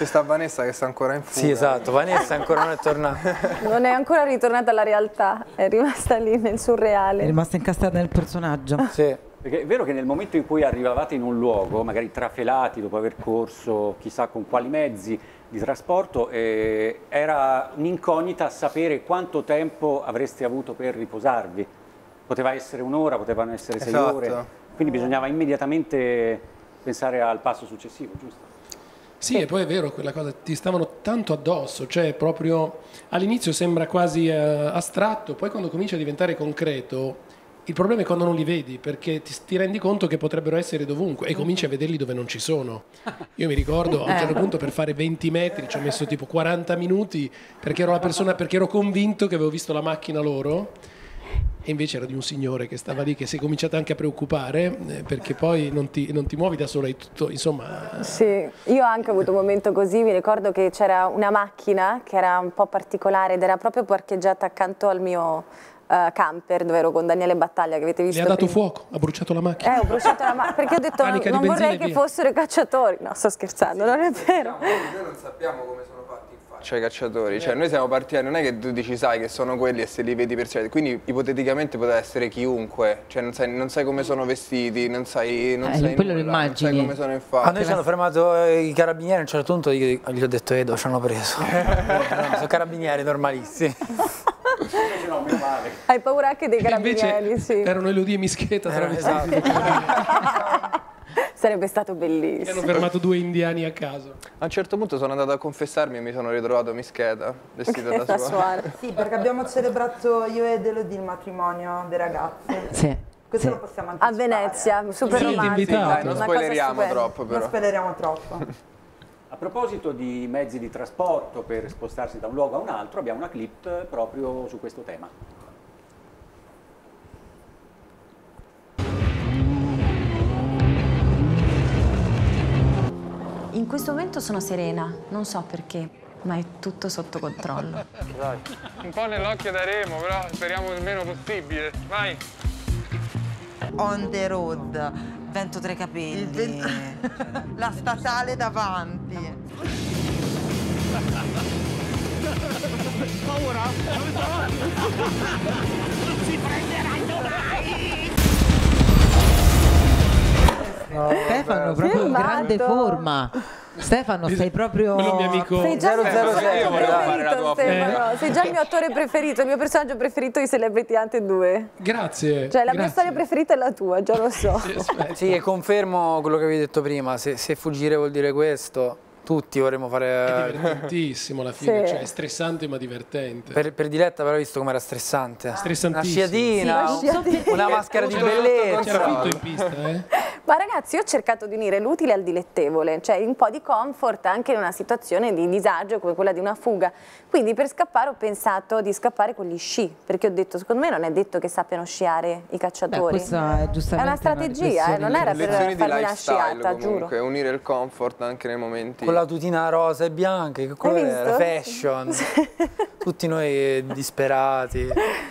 C'è sta Vanessa che sta ancora in fuga. Sì, esatto, Vanessa ancora non è tornata. Non è ancora ritornata alla realtà, è rimasta lì nel surreale. È rimasta incastrata nel personaggio. Sì. Perché è vero che nel momento in cui arrivavate in un luogo, magari trafelati dopo aver corso chissà con quali mezzi di trasporto, era un'incognita sapere quanto tempo avreste avuto per riposarvi. Poteva essere un'ora, potevano essere 6 ore, quindi bisognava immediatamente pensare al passo successivo, giusto? Sì, e poi è vero quella cosa, ti stavano tanto addosso, cioè proprio all'inizio sembra quasi astratto, poi quando comincia a diventare concreto, il problema è quando non li vedi, perché ti rendi conto che potrebbero essere dovunque e cominci a vederli dove non ci sono. Io mi ricordo a un certo punto per fare 20 metri ci ho messo tipo 40 minuti perché ero convinto che avevo visto la macchina loro. E invece era di un signore che stava lì, che si è cominciato anche a preoccupare perché poi non ti muovi da sola, è tutto, insomma. Sì, io ho anche avuto un momento così, mi ricordo che c'era una macchina che era un po' particolare ed era proprio parcheggiata accanto al mio camper dove ero con Daniele Battaglia, che avete visto. Le ha dato prima. fuoco, ha bruciato la macchina. Ho bruciato la macchina perché ho detto Panica di non benzina vorrei e che via. fossero i cacciatori. No, sto scherzando, non è vero. Noi non sappiamo come sono fatti in faccia i cacciatori, cioè noi siamo partiti, non è che tu dici sai che sono quelli e se li vedi per certo, quindi ipoteticamente poteva essere chiunque, cioè non sai come sono vestiti, non sai quello lo nulla, non sai immagini. come sono in faccia. A noi ci hanno fermato i carabinieri, a un certo punto gli ho detto Edo, ci hanno preso. No, sono carabinieri normalissimi. No, meno male. Hai paura anche dei Invece carabinieri, sì. erano Elodie e Mischeta travestiti. Sarebbe stato bellissimo. E hanno fermato 2 indiani a caso. A un certo punto sono andato a confessarmi e mi sono ritrovato Mischeta, vestita da suora. Sì, perché abbiamo celebrato io ed Elodie il matrimonio dei ragazzi. Sì. Questo Sì. lo possiamo anticipare. A Venezia, super Sì, romantico. invitato. Dai, non Una spoileriamo cosa stupenda. troppo però. Non spoileriamo troppo. A proposito di mezzi di trasporto per spostarsi da un luogo a un altro, abbiamo una clip proprio su questo tema. In questo momento sono serena, non so perché, ma è tutto sotto controllo. Un po' nell'occhio daremo, però speriamo il meno possibile. Vai! On the road, vento tra i capelli. La statale davanti. Paura? Non si prenderanno mai! Stefano, proprio in grande forma. Stefano, sei proprio... Quello mio amico... Sei già il mio personaggio fare la tua preferito, sei già il mio attore preferito, il mio personaggio preferito di Celebrity Hunter 2. Grazie. Cioè la mia grazie. storia preferita è la tua, già lo so. Sì, e confermo quello che avevi detto prima, se fuggire vuol dire questo, tutti vorremmo È fare... divertentissimo alla fine, Sì. cioè è stressante ma divertente. Per Diletta però hai visto com'era stressante. Stressantissimo. Una sciatina, Sì, una maschera di C'era bellezza. tutto in pista, Ma ragazzi, io ho cercato di unire l'utile al dilettevole, cioè un po' di comfort anche in una situazione di disagio come quella di una fuga. Quindi per scappare ho pensato di scappare con gli sci, perché ho detto, secondo me non è detto che sappiano sciare i cacciatori. questa è giustamente una strategia, non era per Lezioni di farmi una lifestyle sciata, comunque, giuro. unire il comfort anche nei momenti. Con la tutina rosa e bianca, che quello Hai è visto? fashion. Tutti noi disperati.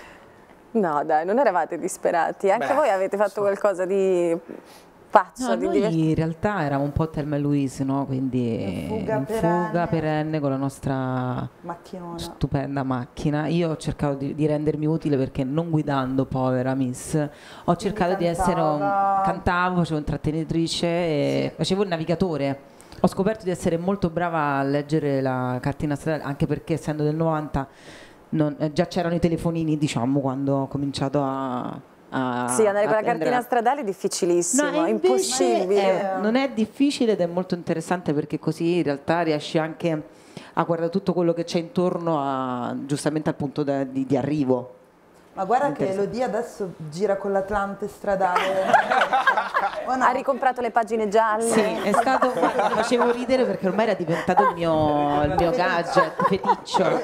No dai, non eravate disperati, anche Beh, voi avete fatto qualcosa di pazzo, No, di noi divertente. in realtà eravamo un po' Thelma e Louise, no? Quindi In fuga perenne con la nostra Macchinona. stupenda macchina. Io ho cercato di rendermi utile perché non guidando, povera miss, ho cercato di essere cantavo, facevo intrattenitrice e facevo il navigatore. Ho scoperto di essere molto brava a leggere la cartina stradale, anche perché essendo del 90 già c'erano i telefonini, diciamo, quando ho cominciato Sì, andare con la a prendere cartina stradale è difficilissimo, No, è invece impossibile. non è difficile ed è molto interessante perché così in realtà riesci anche a guardare tutto quello che c'è intorno giustamente al punto di arrivo. Ma guarda che Elodie adesso gira con l'Atlante stradale. O no? Ha ricomprato le pagine gialle. Sì, è stato, facevo ridere perché ormai era diventato il mio gadget, feticcio.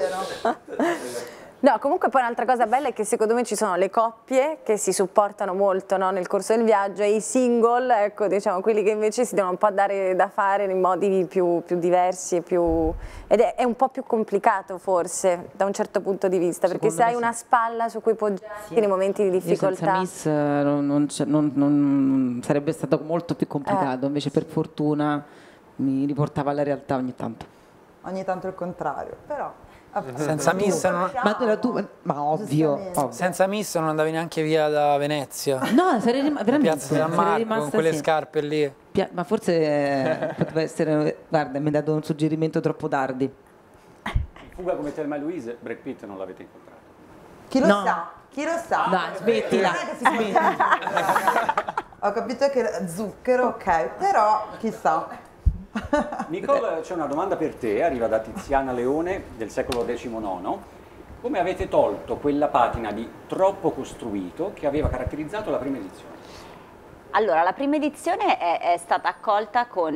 No, comunque poi un'altra cosa bella è che secondo me ci sono le coppie che si supportano molto, no, nel corso del viaggio e i single, ecco, diciamo, quelli che invece si devono un po' dare da fare in modi più diversi ed è un po' più complicato forse da un certo punto di vista, perché se hai una spalla su cui poggiarti nei momenti di difficoltà. Io senza Miss non sarebbe stato molto più complicato, invece per fortuna mi riportava alla realtà ogni tanto. ogni tanto il contrario, però... Senza Miss non... Ma ovvio. Senza Miss non andavi neanche via da Venezia. No, sarei veramente Piazza San Marco con quelle scarpe lì. Ma forse poteva essere... Guarda, mi hai dato un suggerimento troppo tardi. In Fuga come Thelma e Louise, Brad Pitt non l'avete incontrato. Chi lo sa? Chi lo sa? Dai, smettila. Ho capito che zucchero, ok, però chissà. Nicole, c'è una domanda per te, arriva da Tiziana Leone del secolo XIX. Come avete tolto quella patina di troppo costruito che aveva caratterizzato la prima edizione? Allora, la prima edizione è stata accolta con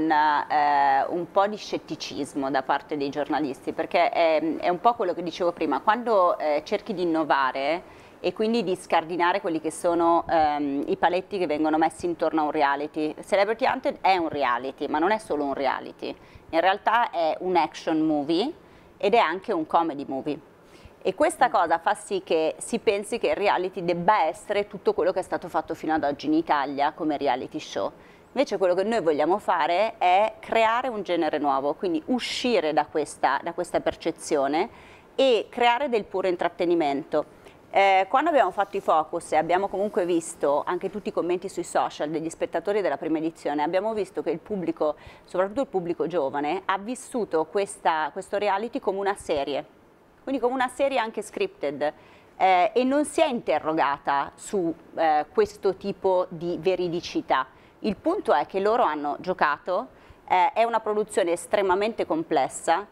un po' di scetticismo da parte dei giornalisti, perché è un po' quello che dicevo prima, quando cerchi di innovare e quindi di scardinare quelli che sono i paletti che vengono messi intorno a un reality. Celebrity Hunted è un reality, ma non è solo un reality, in realtà è un action movie ed è anche un comedy movie. E questa cosa fa sì che si pensi che il reality debba essere tutto quello che è stato fatto fino ad oggi in Italia come reality show. Invece quello che noi vogliamo fare è creare un genere nuovo, quindi uscire da questa percezione e creare del puro intrattenimento. Quando abbiamo fatto i focus e abbiamo comunque visto anche tutti i commenti sui social degli spettatori della prima edizione, abbiamo visto che il pubblico, soprattutto il pubblico giovane, ha vissuto questo reality come una serie, quindi come una serie anche scripted, e non si è interrogata su questo tipo di veridicità. Il punto è che loro hanno giocato, è una produzione estremamente complessa.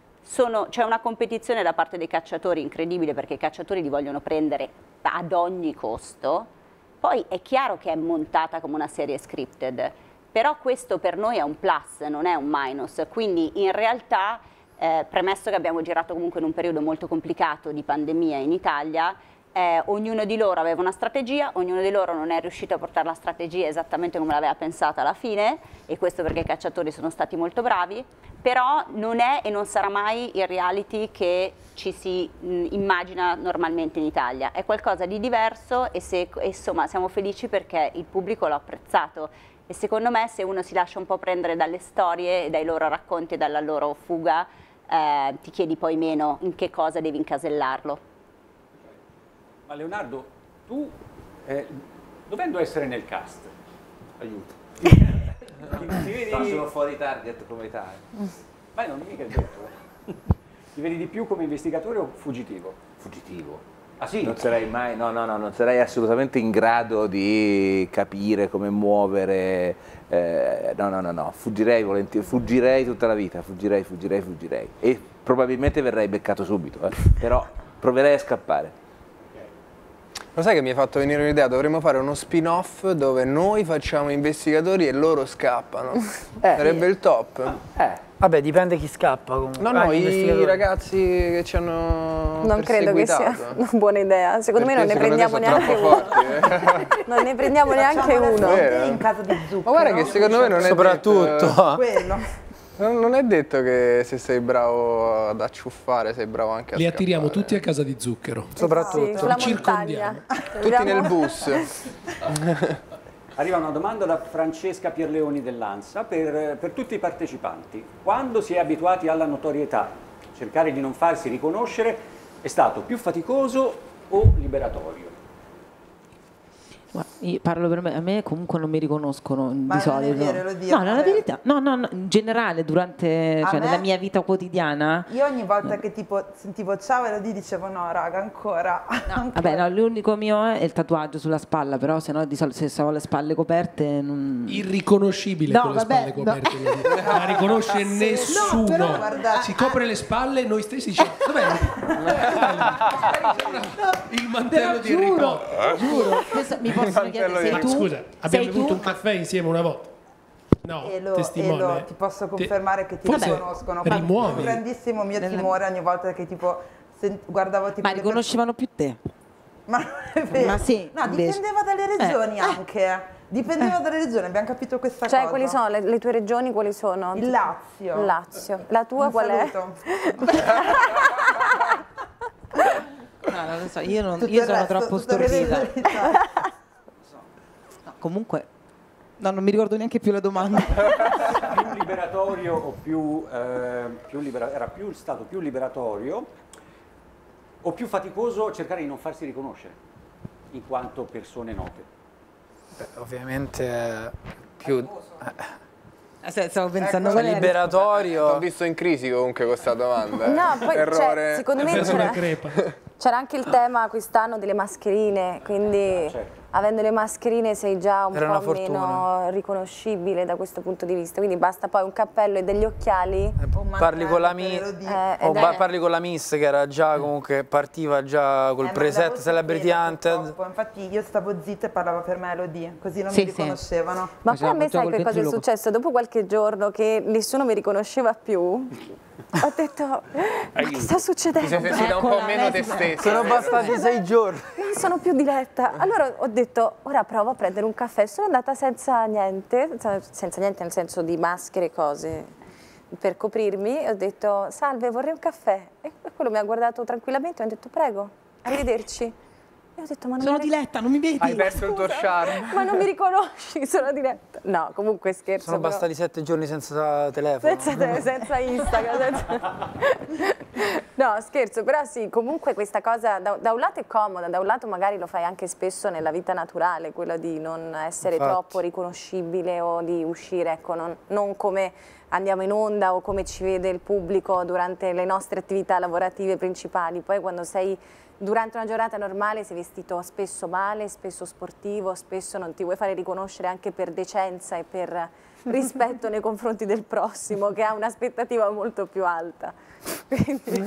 C'è una competizione da parte dei cacciatori incredibile, perché i cacciatori li vogliono prendere ad ogni costo. Poi è chiaro che è montata come una serie scripted, però questo per noi è un plus, non è un minus. Quindi in realtà, premesso che abbiamo girato comunque in un periodo molto complicato di pandemia in Italia, ognuno di loro aveva una strategia, ognuno di loro non è riuscito a portare la strategia esattamente come l'aveva pensata alla fine, e questo perché i cacciatori sono stati molto bravi. Però non è e non sarà mai il reality che ci si immagina normalmente in Italia, è qualcosa di diverso e insomma siamo felici perché il pubblico l'ha apprezzato, e secondo me se uno si lascia un po' prendere dalle storie, dai loro racconti e dalla loro fuga, ti chiedi poi meno in che cosa devi incasellarlo. Ma Leonardo, tu dovendo essere nel cast, aiuto. Sta solo fuori target come Italia. Ma non mica detto. Ti vedi di più come investigatore o fuggitivo? Fuggitivo. Ah sì? Non sarei mai, no, non sarei assolutamente in grado di capire come muovere, no, fuggirei volentieri, fuggirei tutta la vita, fuggirei. E probabilmente verrei beccato subito, però proverei a scappare. Lo sai che mi hai fatto venire un'idea? Dovremmo fare uno spin-off dove noi facciamo investigatori e loro scappano. Sarebbe il top. Vabbè, dipende chi scappa comunque. No, i ragazzi che ci hanno Non credo che sia una buona idea. Secondo me non ne prendiamo neanche uno. Non ne prendiamo neanche uno. In casa di zucchero. Ma guarda che secondo me non è soprattutto quello. Non è detto che se sei bravo ad acciuffare sei bravo anche a Li scappare. attiriamo tutti a casa di zucchero. Soprattutto. Sì, sulla montagna. Tutti nel bus. Arriva una domanda da Francesca Pierleoni dell'ANSA per tutti i partecipanti. Quando si è abituati alla notorietà, cercare di non farsi riconoscere è stato più faticoso o liberatorio? Ma io parlo per me, a me comunque non mi riconoscono di solito. Ma non è vero, lo dico. No, la verità. No, in generale, durante, cioè nella mia vita quotidiana. Io ogni volta che tipo sentivo ciao Elodie dicevo no raga, ancora. Vabbè, no, l'unico mio è il tatuaggio sulla spalla, però se no di solito se ho le spalle coperte non... Irriconoscibile con le spalle coperte. Non la riconosce nessuno. però, guarda, si copre le spalle e noi stessi diciamo dov'è? Il mantello di Harry Potter. Giuro, mi possono chiedere, sei tu? Scusa, abbiamo bevuto un caffè insieme una volta. No, testimone. Ti posso confermare che ti riconoscono. Rimuovi. Un grandissimo mio timore ogni volta che tipo guardavo tipo. Ma riconoscevano più te? Ma non è vero. Ma sì, no, dipendeva dalle regioni anche. Dipendeva dalle regioni, abbiamo capito questa cosa. Cioè, quali sono le tue regioni? Quali sono? Il Lazio. Il Lazio. La tua qual è? No, non lo so, io sono troppo stordita. No, comunque No, non mi ricordo neanche più la domanda. Più liberatorio o era stato più liberatorio o più faticoso cercare di non farsi riconoscere in quanto persone note? Beh, ovviamente più... Stavo pensando Cioè, liberatorio. Ho visto in crisi comunque questa domanda. No, poi Errore. secondo me c'era anche il tema quest'anno delle mascherine, quindi avendo le mascherine sei già un po' meno riconoscibile da questo punto di vista, quindi basta poi un cappello e degli occhiali. Parli con la parli con la Miss che era già comunque partiva già col preset Celebrity Hunted. Infatti io stavo zitta e parlavo per Melody, così non mi riconoscevano. Ma poi a me sai che cosa è successo? Dopo qualche giorno che nessuno mi riconosceva più, ho detto, ma che sta succedendo? Ti sei sentita un po' meno te stessa. Sono bastati 6 giorni. Non sono più diretta. Allora ho detto, ora provo a prendere un caffè. Sono andata senza niente nel senso di maschere e cose per coprirmi. Ho detto, salve, vorrei un caffè. E quello mi ha guardato tranquillamente e mi ha detto, prego, arrivederci. E ho detto, ma non sono Diletta, non mi vedi? Hai perso il tuo charme. Ma non mi riconosci, sono Diletta. No, comunque scherzo. Sono bastati 7 giorni senza telefono. Senza Instagram. No, scherzo, però sì, comunque questa cosa da un lato è comoda, da un lato magari lo fai anche spesso nella vita naturale, quello di non essere troppo riconoscibile o di uscire, ecco, non come andiamo in onda o come ci vede il pubblico durante le nostre attività lavorative principali. Poi quando sei durante una giornata normale sei vestito spesso male, spesso sportivo, spesso non ti vuoi fare riconoscere anche per decenza e per rispetto nei confronti del prossimo che ha un'aspettativa molto più alta. Quindi...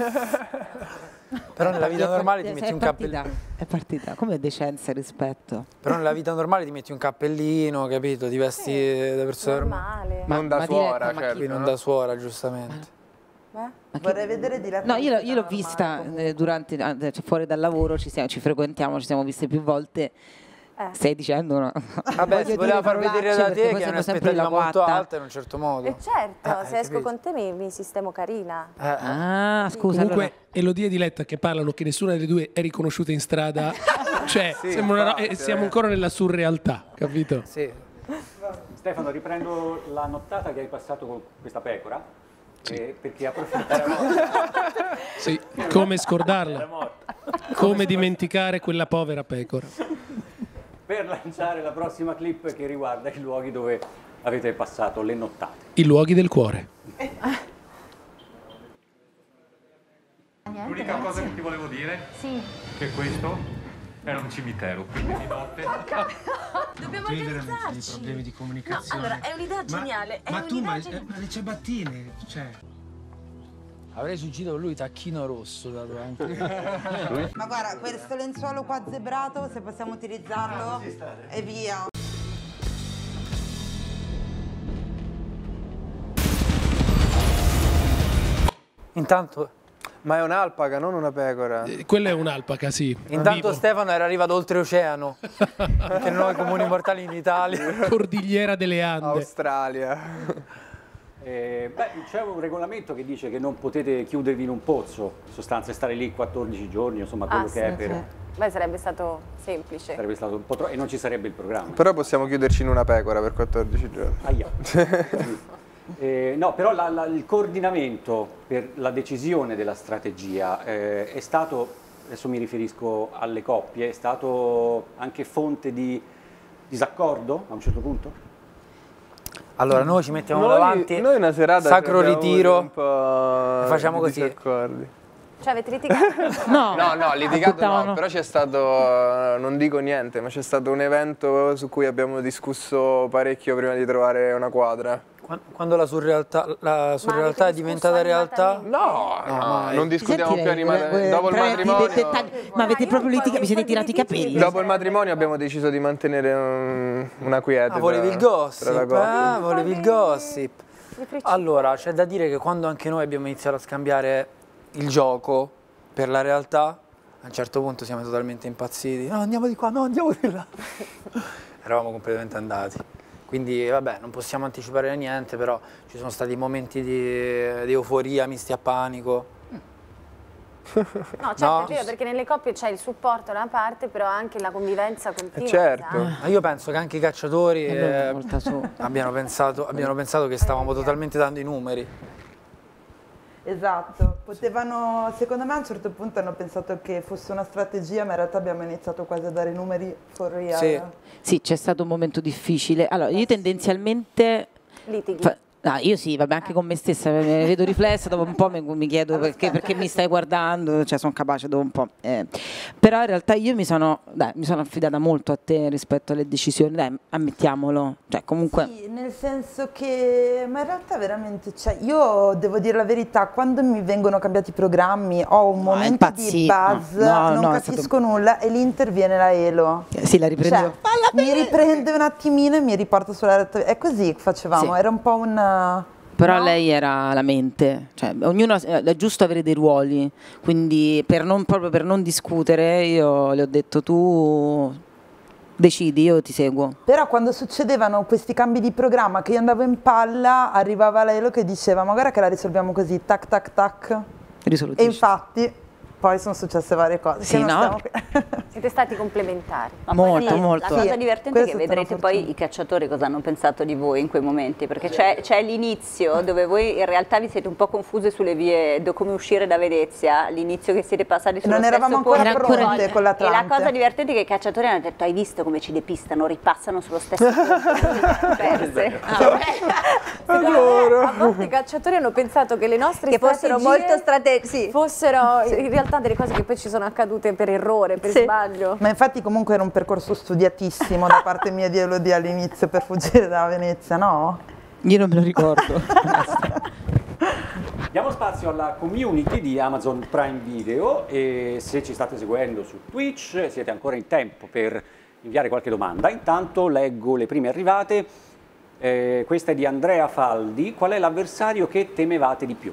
Però nella vita normale ti metti un cappellino. È partita, come decenza e rispetto. Però nella vita normale ti metti un cappellino, capito? Ti vesti da persona normale. Non da suora, certo. Non da suora, giustamente. Vorrei vedere Diletta. No, io l'ho vista durante, cioè, fuori dal lavoro, ci frequentiamo, ci siamo viste più volte. Stai dicendo no? Vabbè, si voleva far vedere da te che è un'aspettativa molto alta in un certo modo. E certo, se esco con te mi sistemo carina. Ah, scusa. Comunque Elodie e Diletta che parlano che nessuna delle due è riconosciuta in strada, cioè siamo ancora nella surrealtà, capito? Sì. Stefano, riprendo la nottata che hai passato con questa pecora. Perché sì, come scordarla? Come dimenticare quella povera pecora? Per lanciare la prossima clip che riguarda i luoghi dove avete passato le nottate. I luoghi del cuore. L'unica cosa che ti volevo dire è che questo era un cimitero, quindi di notte... Dobbiamo Dei organizzarci. problemi di comunicazione. No, allora, è un'idea geniale. Ma tu, ma le ciabattine, cioè... Avrei suggerito con lui tacchino rosso dato anche. Ma guarda, questo lenzuolo qua zebrato, se possiamo utilizzarlo, e via. Intanto, ma è un'alpaca, non una pecora. Quella è un'alpaca, sì. Intanto Stefano era arrivato oltreoceano, anche noi comuni mortali in Italia. Cordigliera delle Ande. Australia. C'è un regolamento che dice che non potete chiudervi in un pozzo, in sostanza stare lì 14 giorni, insomma quello che è per... Beh, sarebbe stato semplice. Sarebbe stato un po' troppo e non ci sarebbe il programma. Però possiamo chiuderci in una pecora per 14 giorni. Ahia. No, però il coordinamento per la decisione della strategia è stato, adesso mi riferisco alle coppie, è stato anche fonte di disaccordo a un certo punto? Allora noi ci mettiamo davanti, noi una serata sacro ritiro, un po' e facciamo così. Disaccordi. Cioè avete litigato? No, litigato no, però c'è stato, non dico niente, ma c'è stato un evento su cui abbiamo discusso parecchio prima di trovare una quadra. Quando la surrealtà è diventata realtà? No, non discutiamo più animati. Dopo il matrimonio... Ma avete proprio litigato, vi siete tirati i capelli? Dopo il matrimonio abbiamo deciso di mantenere una quiete. Volevi il gossip, volevi il gossip. Allora, c'è da dire che quando anche noi abbiamo iniziato a scambiare il gioco per la realtà, a un certo punto siamo totalmente impazziti. No, andiamo di qua, no, andiamo di là. Eravamo completamente andati. Quindi vabbè, non possiamo anticipare niente, però ci sono stati momenti di euforia misti a panico. No, certo, è vero, perché nelle coppie c'è il supporto da una parte, però anche la convivenza continua. Certo. Io penso che anche i cacciatori abbiano pensato che stavamo totalmente dando i numeri. Esatto, potevano, secondo me a un certo punto hanno pensato che fosse una strategia, ma in realtà abbiamo iniziato quasi a dare i numeri for real. Sì, c'è stato un momento difficile. Allora, io tendenzialmente... Litighi. No, io sì, vabbè, anche con me stessa, mi vedo riflessa, dopo un po' mi chiedo perché mi stai guardando, cioè sono capace dopo un po'. Però in realtà io mi sono affidata molto a te rispetto alle decisioni, dai, ammettiamolo, cioè comunque... Sì, nel senso che, ma in realtà veramente, cioè, io devo dire la verità, quando mi vengono cambiati i programmi ho un momento di buzz, non capisco nulla e lì interviene la Elo. Sì, la riprendo. Cioè, mi riprende un attimino e mi riporta sulla retta. È così che facevamo, era un po' un... Però lei era la mente, cioè ognuno è giusto avere dei ruoli, quindi proprio per non discutere io le ho detto tu decidi, io ti seguo. Però quando succedevano questi cambi di programma che io andavo in palla, arrivava Lelo che diceva ma guarda che la risolviamo così, tac tac tac. E infatti poi sono successe varie cose. Sì, no? Siete stati complementari. Molto, molto. La cosa divertente è che vedrete poi i cacciatori cosa hanno pensato di voi in quei momenti, perché c'è l'inizio dove voi in realtà vi siete un po' confuse sulle vie, come uscire da Venezia, l'inizio che siete passati sullo non eravamo stesso ancora pronte con l'Atlante. E la cosa divertente è che i cacciatori hanno detto hai visto come ci depistano, ripassano sullo stesso ponte. A volte i cacciatori hanno pensato che le nostre fossero molto strategiche, fossero in realtà delle cose che poi ci sono accadute per errore, per sbaglio. Ma infatti comunque era un percorso studiatissimo da parte mia di Elodie all'inizio per fuggire da Venezia, no? Io non me lo ricordo. Diamo spazio alla community di Amazon Prime Video e se ci state seguendo su Twitch siete ancora in tempo per inviare qualche domanda. Intanto leggo le prime arrivate. Questa è di Andrea Faldi. Qual è l'avversario che temevate di più?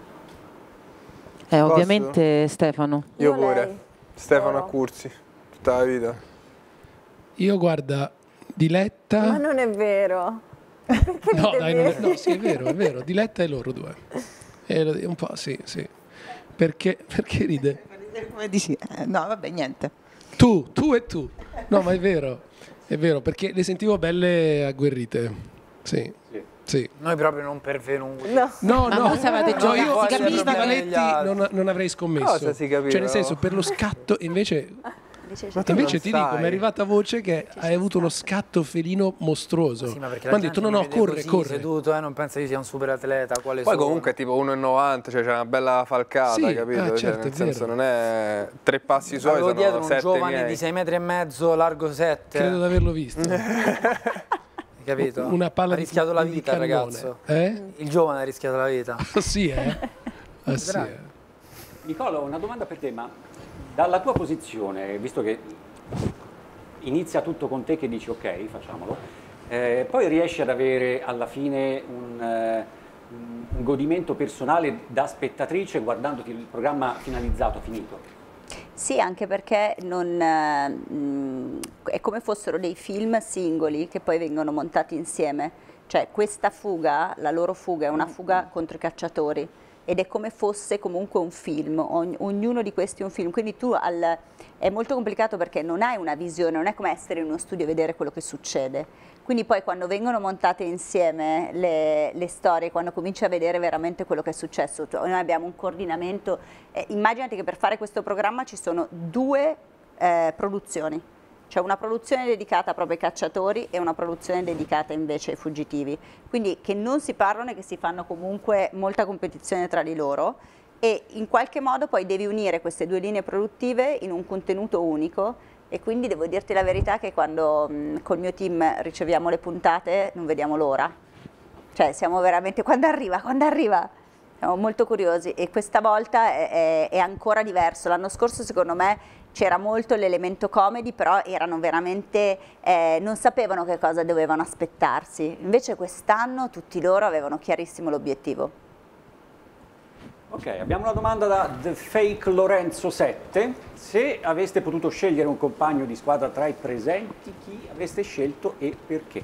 Ovviamente Stefano. Io pure. Stefano Accursi, tutta la vita. Io guarda, Diletta... Ma non è vero. Perché no, dai, no, sì, è vero, Diletta e loro due. Un po' sì. Perché ride? Come dici? No, vabbè, niente. Tu e tu. No, ma è vero, perché le sentivo belle agguerrite. Sì. Noi proprio non pervenuti. No, voi sapete già, io si su capisce Spalletti non avrei scommesso. Cosa si capiva? Cioè nel senso per lo scatto invece ti dico mi è arrivata voce che hai avuto uno scatto felino mostruoso. Sì, ma perché mi hanno detto no, corre. Seduto, non pensa io sia un super atleta. Poi comunque è tipo 1,90, cioè c'è una bella falcata, sì, capito? Certo, nel senso non è 3 passi suoi, sono dietro 7 un giovane miei. di 6,5 metri, largo 7. Credo di averlo visto. Capito? Una palla ha rischiato la vita il ragazzo. Il giovane ha rischiato la vita. Sì, sì. Nicola, una domanda per te, ma dalla tua posizione, visto che inizia tutto con te che dici ok, facciamolo, poi riesci ad avere alla fine un godimento personale da spettatrice guardandoti il programma finalizzato, finito? Sì, anche perché è come fossero dei film singoli che poi vengono montati insieme. Cioè questa fuga, la loro fuga, è una fuga contro i cacciatori ed è come fosse comunque un film, ognuno di questi è un film. Quindi è molto complicato perché non hai una visione, non è come essere in uno studio e vedere quello che succede. Quindi poi quando vengono montate insieme le storie, quando cominci a vedere veramente quello che è successo, noi abbiamo un coordinamento, immaginati che per fare questo programma ci sono 2 produzioni, cioè una produzione dedicata proprio ai cacciatori e una produzione dedicata invece ai fuggitivi, quindi che non si parlano e che si fanno comunque molta competizione tra di loro e in qualche modo poi devi unire queste 2 linee produttive in un contenuto unico. E quindi devo dirti la verità che quando col mio team riceviamo le puntate non vediamo l'ora. Cioè siamo veramente, quando arriva? Siamo molto curiosi e questa volta è ancora diverso. L'anno scorso secondo me c'era molto l'elemento comedy, però erano veramente, non sapevano che cosa dovevano aspettarsi. Invece quest'anno tutti loro avevano chiarissimo l'obiettivo. Ok, abbiamo una domanda da The Fake Lorenzo 7. Se aveste potuto scegliere un compagno di squadra tra i presenti, chi avreste scelto e perché?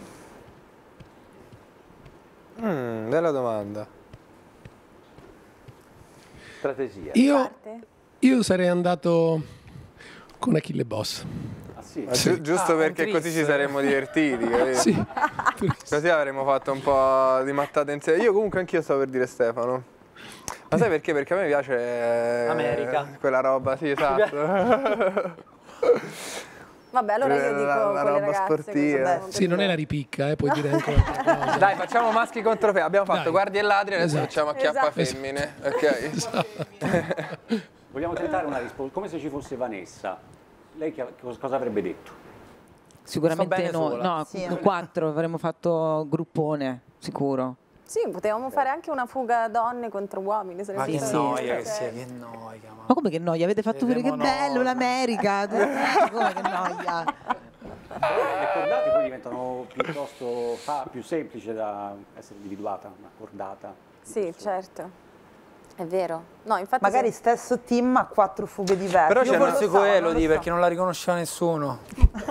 Bella domanda. Strategia. Io Io sarei andato con Achille Boss. Sì. Giusto perché così ci saremmo divertiti, sì. Così avremmo fatto un po' di mattate insieme. Io comunque anch'io stavo per dire Stefano. Ma sai perché? Perché a me piace America. Quella roba, sì, esatto. Vabbè, allora io dico la roba ragazze, sportiva. Sì, non è la ripicca, puoi dire anche un'altra cosa. Dai, facciamo maschi contro femmine. Abbiamo fatto guardie e ladri, adesso facciamo acchiappa femmine. Ok. Vogliamo tentare una risposta, come se ci fosse Vanessa. Lei cosa avrebbe detto? Sicuramente no, Sì, 4 avremmo fatto gruppone, sicuro. Sì, potevamo fare anche una fuga donne contro uomini. Ma che noia che sia, che noia. Ma come che noia? Avete fatto pure che bello l'America! Come che noia? Le cordate poi diventano piuttosto più semplici da essere individuata, una cordata. Sì, certo. È vero. No, infatti magari stesso team ha 4 fughe diverse. Però c'è forse forse quello perché non la riconosceva nessuno.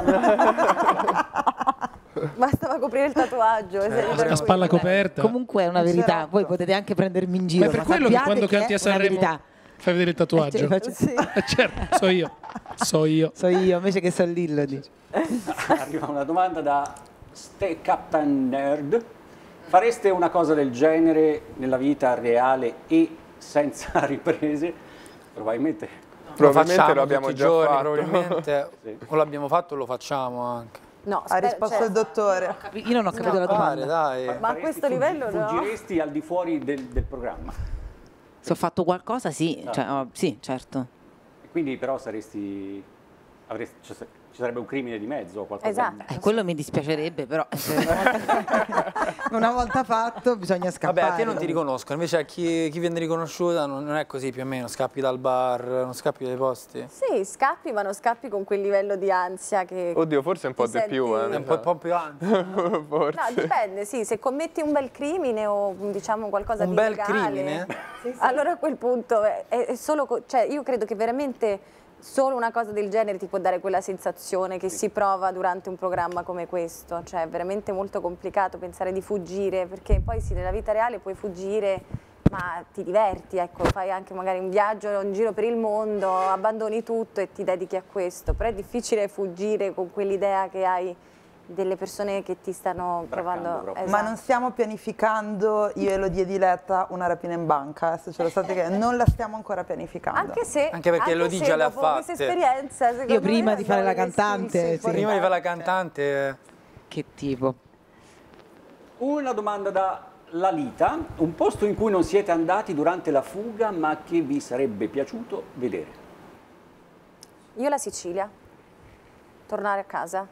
Bastava coprire il tatuaggio. A spalla coperta. Comunque è una verità, voi potete anche prendermi in giro. Ma è per quello che quando canti a Sanremo fai vedere il tatuaggio. Sì. Certo, so io. So io, invece che so Lillo. Arriva una domanda da Ste Captain Nerd. Fareste una cosa del genere nella vita reale e senza riprese? Probabilmente Lo abbiamo tutti i già giorni, fatto. Probabilmente Sì. O l'abbiamo fatto o lo facciamo anche. No, ha risposto il dottore. Io non ho capito la domanda. Dai. Ma a questo livello no? Fuggiresti al di fuori del programma? Se ho fatto qualcosa sì, sì, certo. E quindi però ci sarebbe un crimine di mezzo o qualcosa? Esatto. Quello mi dispiacerebbe, però una volta fatto bisogna scappare. Vabbè, a te non ti riconoscono, invece a chi viene riconosciuta non è così più o meno, scappi dal bar, non scappi dai posti. Sì, scappi, ma non scappi con quel livello di ansia che... Oddio, forse un po' di più. È un po' più ansia. Forse. No, dipende, sì, se commetti un bel crimine o diciamo qualcosa Un di bel illegale, crimine? allora a quel punto è solo... Cioè, io credo che veramente... Solo una cosa del genere ti può dare quella sensazione che si prova durante un programma come questo, cioè è veramente molto complicato pensare di fuggire, perché poi sì, nella vita reale puoi fuggire, ma ti diverti, ecco, fai anche magari un viaggio, un giro per il mondo, abbandoni tutto e ti dedichi a questo, però è difficile fuggire con quell'idea che hai delle persone che ti stanno provando. Esatto. Ma non stiamo pianificando, io e Elodie Diletta, una rapina in banca, se ce lo state che non la stiamo ancora pianificando. Anche perché Elodie già le ha fatte. Esperienza, io prima di fare la cantante. Prima di fare la cantante. Che tipo? Una domanda da Lalita, un posto in cui non siete andati durante la fuga ma che vi sarebbe piaciuto vedere? Io la Sicilia, tornare a casa.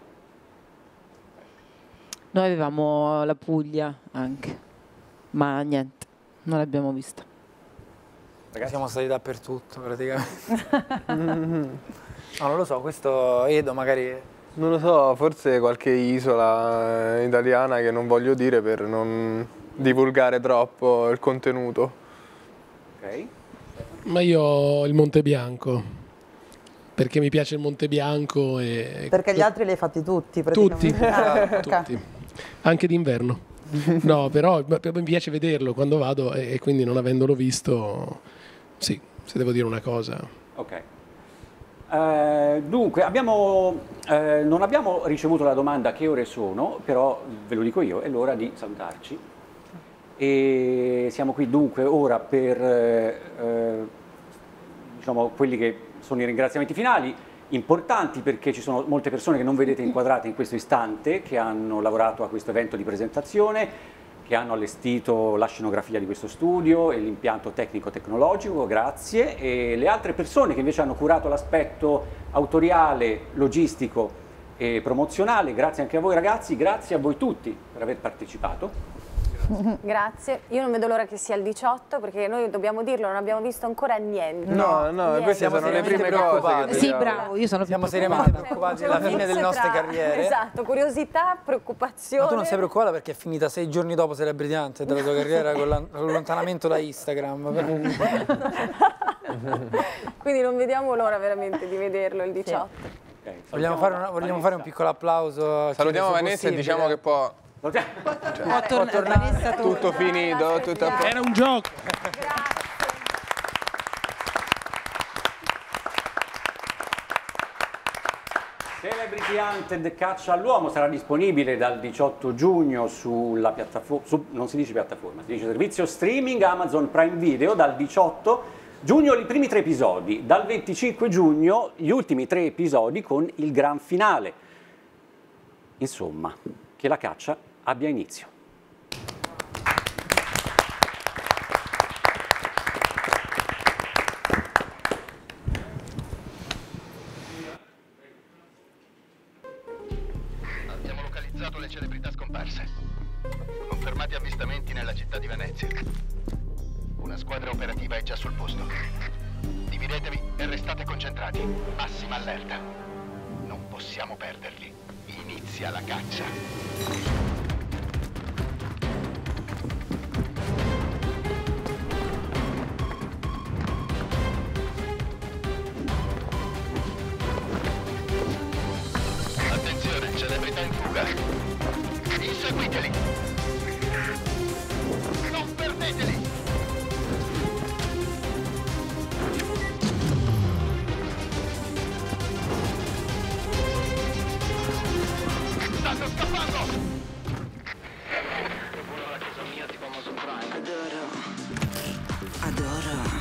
Noi avevamo la Puglia anche, ma niente, non l'abbiamo vista. Ragazzi, siamo stati dappertutto praticamente. No, non lo so, questo Edo magari... Non lo so, forse qualche isola italiana che non voglio dire per non divulgare troppo il contenuto. Ok. Ma io ho il Monte Bianco, perché mi piace il Monte Bianco e... Perché gli altri li hai fatti tutti, Tutti, praticamente. tutti. Anche d'inverno. No, però mi piace vederlo quando vado e quindi non avendolo visto, sì, se devo dire una cosa. Ok. Dunque, non abbiamo ricevuto la domanda che ore sono, però ve lo dico io, è l'ora di salutarci. E siamo qui dunque ora per diciamo, quelli che sono i ringraziamenti finali, importanti perché ci sono molte persone che non vedete inquadrate in questo istante, che hanno lavorato a questo evento di presentazione, che hanno allestito la scenografia di questo studio e l'impianto tecnico-tecnologico, grazie, e le altre persone che invece hanno curato l'aspetto autoriale, logistico e promozionale, grazie anche a voi ragazzi, grazie a voi tutti per aver partecipato. Grazie, io non vedo l'ora che sia il 18 perché noi dobbiamo dirlo, non abbiamo visto ancora niente. No, niente. queste sono le prime cose. Sì, bravo, io sono Siamo seriamente preoccupati della fine delle nostre carriere. Esatto, curiosità, preoccupazione. Ma tu non sei preoccupata perché è finita 6 giorni dopo Celebrity Hunter della tua carriera con l'allontanamento da Instagram. Quindi non vediamo l'ora veramente di vederlo il 18. Okay, vogliamo fare un piccolo applauso. Salutiamo Vanessa e diciamo che può tornare tutto finito, tutto a posto. Era un gioco. Celebrity Hunted Caccia all'uomo sarà disponibile dal 18 giugno sulla piattaforma, non si dice piattaforma, si dice servizio streaming Amazon Prime Video dal 18 giugno i primi 3 episodi, dal 25 giugno gli ultimi 3 episodi con il gran finale. Insomma, che la caccia abbia inizio. Le celebrità scomparse. Confermati avvistamenti nella città di Venezia. Una squadra operativa è già sul posto. Dividetevi e restate concentrati. Massima allerta. Non possiamo perderli. Inizia la caccia. Celebrità in fuga. Inseguiteli. Non perdeteli. Stanno scappando. Adoro